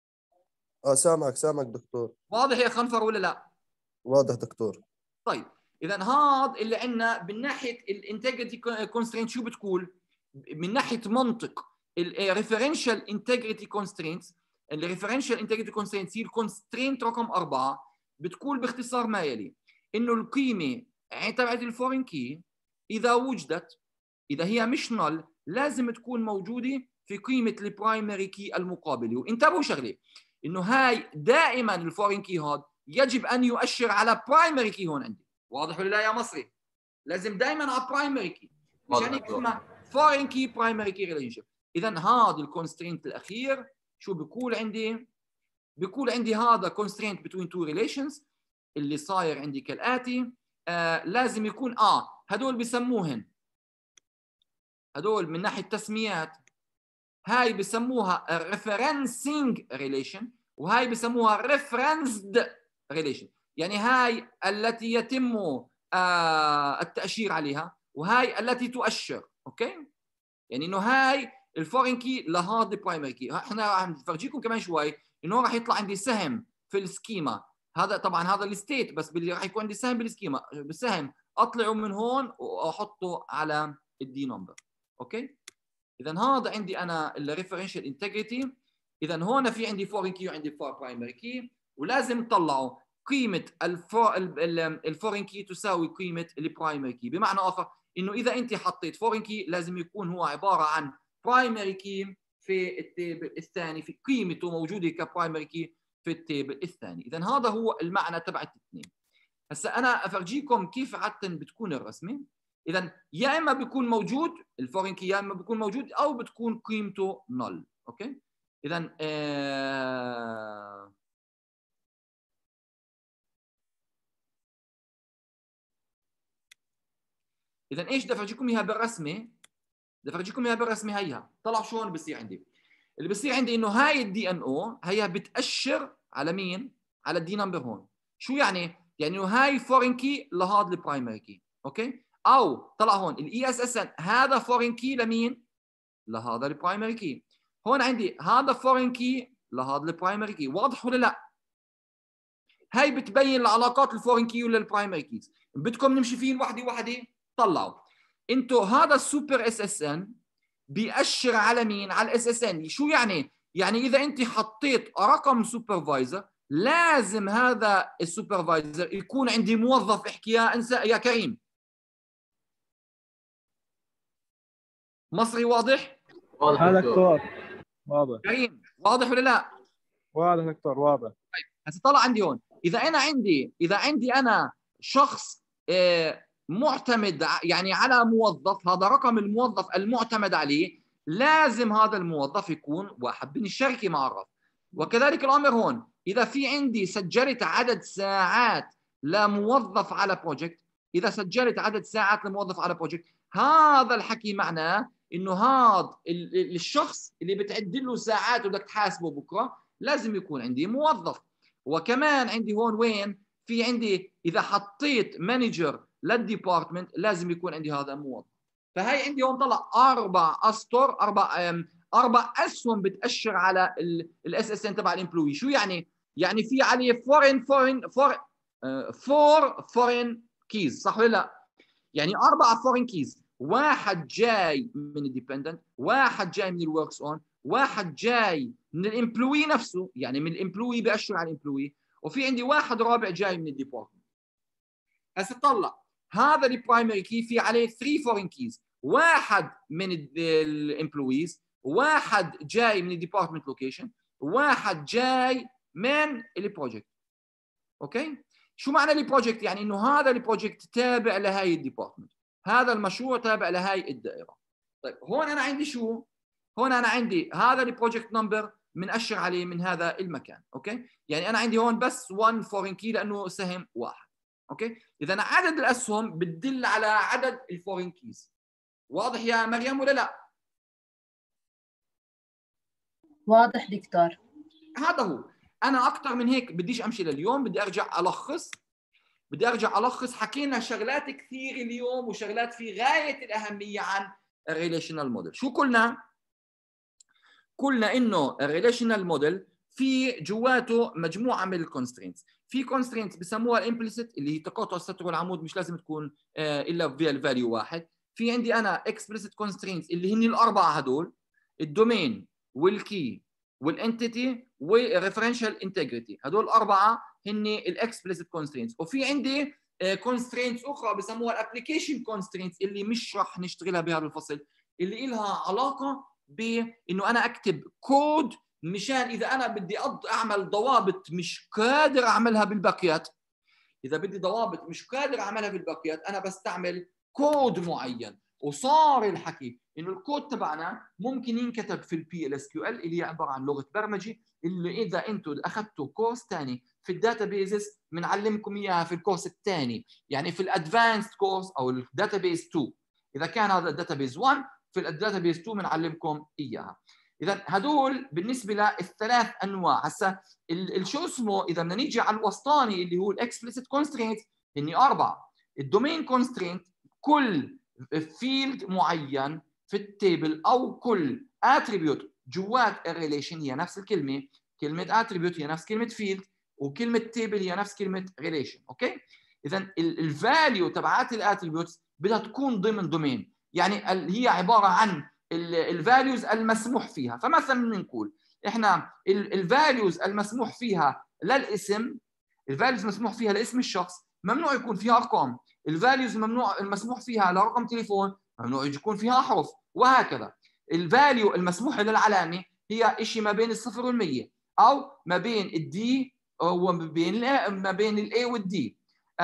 G: سامعك دكتور.
D: واضح يا خنفر ولا لا؟
G: واضح دكتور.
D: طيب اذا هذا اللي عندنا من ناحيه الانتجريتي كونسترينت. شو بتقول من ناحيه منطق الريفرنشال انتجريتي كونسترينتس؟ الريفرنشال انتجريتي كونسترينتس هي الكونسترينت رقم 4، بتقول باختصار ما يلي: انه القيمه تبعت الفورين كي اذا وجدت، اذا هي مش نل، لازم تكون موجوده في قيمه البرايمري كي المقابله. وانتبهوا شغله، انه هاي دائما الفورين كي هذا يجب ان يؤشر على برايمري كي. هون عندي واضح ولا لا يا مصري؟ لازم دائما على برايمري كي، مشان هيك اسمها فورين كي برايمري كي ريليشن شيب. اذا هذا الكونسترينت الاخير شو بيقول عندي؟ بيقول عندي هذا constraint between two relations اللي صاير عندي كالاتي: لازم يكون هدول بسموهن، هدول من ناحيه تسميات هاي بسموها referencing relation وهاي بسموها referenced relation. يعني هاي التي يتم التأشير عليها وهاي التي تؤشر. اوكي، يعني انه هاي الفورين كي لهذا البرايمري كي. احنا عم نفرجيكم كمان شوي انه راح يطلع عندي سهم في السكيما. هذا طبعا هذا الستيت، بس راح يكون عندي سهم بالسكيما، بالسهم اطلعه من هون واحطه على الدي نمبر. اوكي، اذا هذا عندي انا الريفرنشال انتجريتي. اذا هون في عندي فورين كي وعندي برايمري كي، ولازم تطلعوا قيمه الفورين كي تساوي قيمه البرايمري كي. بمعنى اخر انه اذا انت حطيت فورين كي لازم يكون هو عباره عن برايمري كي في التيبل الثاني، في قيمته موجوده كبرايمري كي في التيبل الثاني. اذا هذا هو المعنى تبع الاثنين. هسا انا افرجيكم كيف عاده بتكون الرسمه. اذا يا اما بيكون موجود الفورين كي، يا اما بيكون موجود او بتكون قيمته نل. اوكي، اذا اذا ايش بدي افرجيكم اياها بالرسمه؟ بدي افرجيكم اياها بالرسمه. هيها طلع شلون بصير عندي. اللي بصير عندي انه هاي الدي ان او هي بتاشر على مين؟ على الدي نمبر هون. شو يعني؟ يعني انه هاي فورين كي لهذا البرايمري كي. اوكي، او طلع هون الاي اس اس ان هذا فورين كي لمين؟ لهذا البرايمري كي. هون عندي هذا فورين كي لهذا البرايمري كي. واضح ولا لا؟ هاي بتبين العلاقات الفورين كي ولا البرايمري كيز. بدكم نمشي فيه وحده وحده؟ طلعوا انتو هذا السوبر اس اس ان بيأشر على مين؟ على الاس اس ان. شو يعني؟ يعني اذا انت حطيت رقم سوبرفايزر لازم هذا السوبرفايزر يكون عندي موظف. احكي يا كريم. مصري واضح؟
B: واضح دكتور.
G: واضح.
D: كريم واضح ولا لا؟
G: واضح دكتور واضح.
D: طيب هسه طلع عندي هون اذا عندي انا شخص معتمد يعني على موظف، هذا رقم الموظف المعتمد عليه، لازم هذا الموظف يكون واحد من الشركه معرف. وكذلك الامر هون اذا في عندي سجلت عدد ساعات لموظف على بروجكت، اذا سجلت عدد ساعات لموظف على بروجكت، هذا الحكي معناه انه هذا الشخص اللي بتعد له ساعات وبدك تحاسبه بكره لازم يكون عندي موظف. وكمان عندي هون وين في عندي اذا حطيت مانجر للديبارتمنت لازم يكون عندي هذا موظف. فهي عندي هون طلع 4 اسطر، 4 اسهم بتاشر على الاس اس ان تبع الامبلوي. شو يعني؟ يعني في عليه فورين كيز، صح ولا لا؟ يعني 4 فورين كيز، واحد جاي من الديبندنت، واحد جاي من الوركس اون، واحد جاي من الامبلوي نفسه، يعني من الامبلوي بأشر على الامبلوي، وفي عندي واحد رابع جاي من الديبارتمنت. هسه طلع هذا البرايمري كي في عليه 3 فورين كيز، واحد من الامبلويز، واحد جاي من الديبارتمنت لوكيشن، واحد جاي من البروجكت. اوكي، شو معنى البروجكت؟ يعني انه هذا البروجكت تابع لهي الديبارتمنت، هذا المشروع تابع لهي الدائره. طيب هون انا عندي شو؟ هون انا عندي هذا البروجكت نمبر بنأشر عليه من هذا المكان. اوكي، يعني انا عندي هون بس 1 فورين كي لانه سهم واحد. اوكي، اذا عدد الاسهم بتدل على عدد الفورين كيز. واضح يا مريم ولا لا؟
C: واضح دكتور.
D: هذا هو. انا اكثر من هيك بديش امشي لليوم، بدي ارجع الخص. حكينا شغلات كثير اليوم وشغلات في غايه الاهميه عن الريليشنال موديل. شو قلنا؟ قلنا انه الريليشنال موديل في جواته مجموعه من الكونسترينتس. في كونسترينتس بسموها الامبليسيت اللي هي تقاطع السطر والعمود، مش لازم تكون الا فيها الفاليو واحد. في عندي انا اكسبليسيت كونسترينتس اللي هن الاربعه هدول: الدومين والكي والانتيتي والريفرنشال انتجريتي. هدول الاربعه هن الاكسبليسيت كونسترينتس. وفي عندي كونسترينتس اخرى بسموها الابلكيشن كونسترينتس اللي مش راح نشتغلها بهذا الفصل، اللي لها علاقه بانه انا اكتب كود مشان اذا انا بدي اعمل ضوابط مش قادر اعملها بالباقيات. اذا بدي ضوابط مش قادر اعملها بالباقيات انا بستعمل كود معين. وصار الحكي انه الكود تبعنا ممكن ينكتب في البي ال اس كيو ال اللي هي عباره عن لغه برمجه، اللي اذا انتم اخذتوا كورس ثاني في الداتابيزز بنعلمكم اياها في الكورس الثاني، يعني في الادفانسد كورس او الداتابيز 2. اذا كان هذا الداتابيز 1 في الداتابيز 2 بنعلمكم اياها. اذا هدول بالنسبه للثلاث انواع. هسا شو اسمه اذا بدنا نيجي على الوسطاني اللي هو الاكسبليسيت كونسترينت هني اربعه. الدومين كونسترينت كل فيلد معين في التيبل او كل اتريبيوت جوات الريليشن هي نفس الكلمه، كلمه اتريبيوت هي نفس كلمه فيلد، وكلمه تيبل هي نفس كلمه ريليشن. اوكي، اذا الفاليو تبعات الاتريبيوتس بدها تكون ضمن دومين، يعني هي عباره عن الفاليوز المسموح فيها. فمثلا بنقول احنا الفاليوز المسموح فيها للاسم، الفاليوز مسموح فيها لاسم الشخص ممنوع يكون فيها ارقام، الفاليوز ممنوع المسموح فيها لرقم تليفون ممنوع يكون فيها احرف، وهكذا. الفاليو المسموحه للعلامه هي شيء ما بين الصفر والمية، او ما بين الدي وما بين الاي والدي.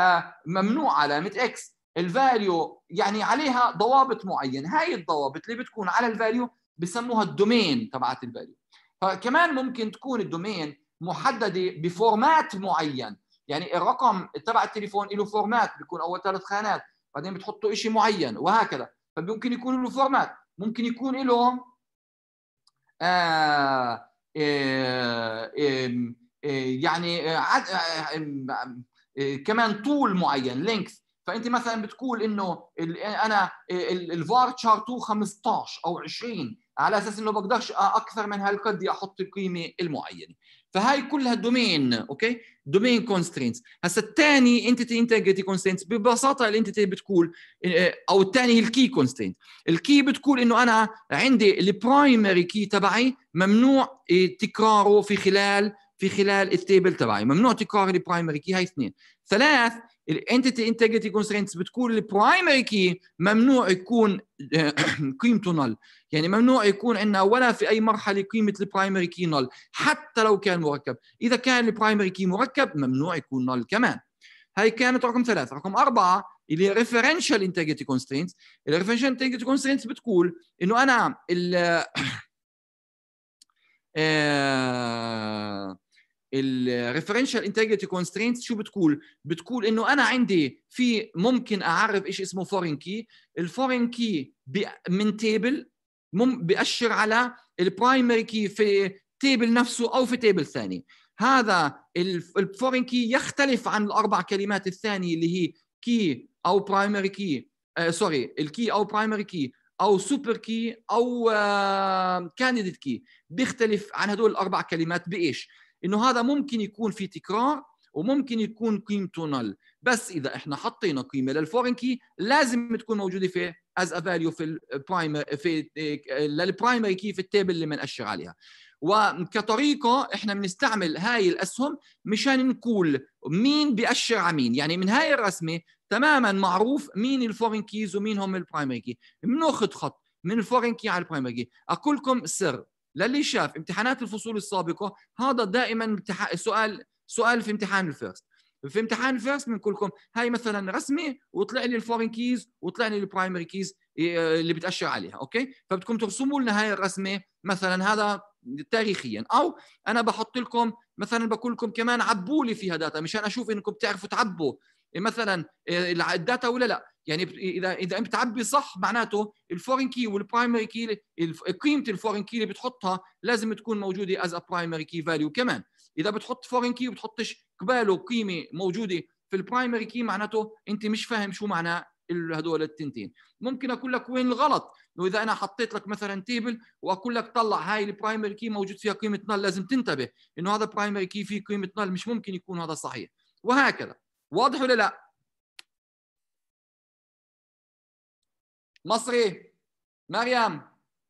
D: ممنوع علامه اكس. الفاليو يعني عليها ضوابط معينه، هاي الضوابط اللي بتكون على الفاليو بسموها الدومين تبعت الفاليو. فكمان ممكن تكون الدومين محدده بفورمات معين، يعني الرقم تبع التليفون له فورمات بيكون اول 3 خانات، بعدين بتحطوا شيء معين وهكذا. فممكن يكون له فورمات، ممكن يكون له يعني كمان طول معين لينث. فانت مثلا بتقول انه انا الفار تشار 2 15 او 20 على اساس انه بقدرش اكثر من هالقد احط القيمه المعينه. فهاي كلها دومين. اوكي، دومين كونسترينتس. هسا الثاني انتيتي انتجريتي كونسترينتس ببساطه الانتيتي بتقول، او الثاني الكي كونسترينت. الكي بتقول انه انا عندي البرايمري كي تبعي ممنوع تكراره في خلال التيبل تبعي، ممنوع تكرار البرايمري كي. هاي اثنين. ثلاث، الانتيتي انتجريتي كونسترينتس بتقول البرايمري كي ممنوع يكون قيمته نل، يعني ممنوع يكون عندنا ولا في اي مرحله قيمه البرايمري كي نل حتى لو كان مركب. اذا كان البرايمري كي مركب ممنوع يكون نل كمان. هاي كانت رقم 3. رقم 4 اللي هي ريفرنشال انتجريتي كونسترينتس. الريفرنشال انتجريتي كونسترينتس بتقول انه انا الريفرنشال انتجريتي كونسترينتس شو بتقول؟ بتقول انه انا عندي في ممكن اعرف شيء اسمه فورين كي. الفورين كي من تيبل بيأشر على البرايمري كي في تيبل نفسه او في تيبل ثاني. هذا الفورين كي يختلف عن الاربع كلمات الثانيه اللي هي كي او برايمري كي، الكي او برايمري كي او سوبر كي او كانديديت كي. بيختلف عن هدول الاربع كلمات بايش؟ انه هذا ممكن يكون في تكرار وممكن يكون قيمته نل، بس اذا احنا حطينا قيمه للفورين كي لازم تكون موجوده في از ا فاليو في للبرايمري كي في التيبل اللي بنأشر عليها. وكطريقه احنا بنستعمل هاي الاسهم مشان نقول مين بيأشر على مين، يعني من هاي الرسمه تماما معروف مين الفورين كيز ومين هم البرايمري كي. بناخذ خط من الفورين كي على البرايمري كي. اقول لكم سر للي شاف امتحانات الفصول السابقه، هذا دائما سؤال في امتحان الفيرست. في امتحان الفيرست بنقول لكم هاي مثلا رسمه وطلع لي الفورين كيز وطلع لي البرايمري كيز اللي بتأشر عليها. اوكي، فبدكم ترسموا لنا هاي الرسمه مثلا هذا تاريخيا، او انا بحط لكم مثلا بقول لكم كمان عبوا لي فيها داتا مشان اشوف انكم بتعرفوا تعبوا مثلا الداتا ولا لا. يعني اذا انت بتعبي صح معناته الفورين كي والبرايمري كي قيمه الفورين كي اللي بتحطها لازم تكون موجوده از ا برايمري كي فاليو كمان. اذا بتحط فورين كي وبتحطش قباله قيمه موجوده في البرايمري كي معناته انت مش فاهم شو معنى هدول التنتين. ممكن اقول لك وين الغلط، واذا انا حطيت لك مثلا تيبل واقول لك طلع هاي البرايمري كي موجود فيها قيمه نل، لازم تنتبه انه هذا برايمري كي فيه قيمه نل، مش ممكن يكون هذا صحيح، وهكذا. واضح ولا لا؟ مصري، مريم،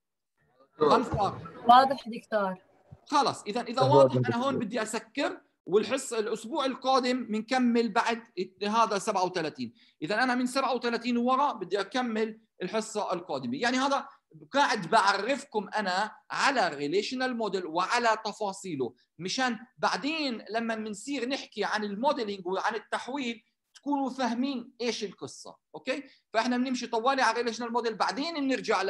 C: واضح دكتور.
D: خلص اذا واضح انا هون بدي اسكر، والحصه الاسبوع القادم بنكمل بعد هذا 37. اذا انا من 37 ورا بدي اكمل الحصه القادمه. يعني هذا قاعد بعرفكم انا على ريليشنال موديل وعلى تفاصيله، مشان بعدين لما بنصير نحكي عن الموديلينج وعن التحويل تكونوا فاهمين ايش القصه. اوكي، فاحنا بنمشي طوالي على الريليشنال موديل، بعدين بنرجع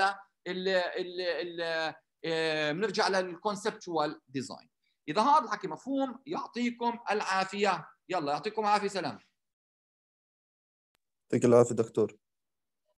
D: بنرجع للكونسبتوال ديزاين. اذا هذا الحكي مفهوم يعطيكم العافيه. يلا يعطيكم العافيه، سلام.
H: يعطيك العافيه دكتور.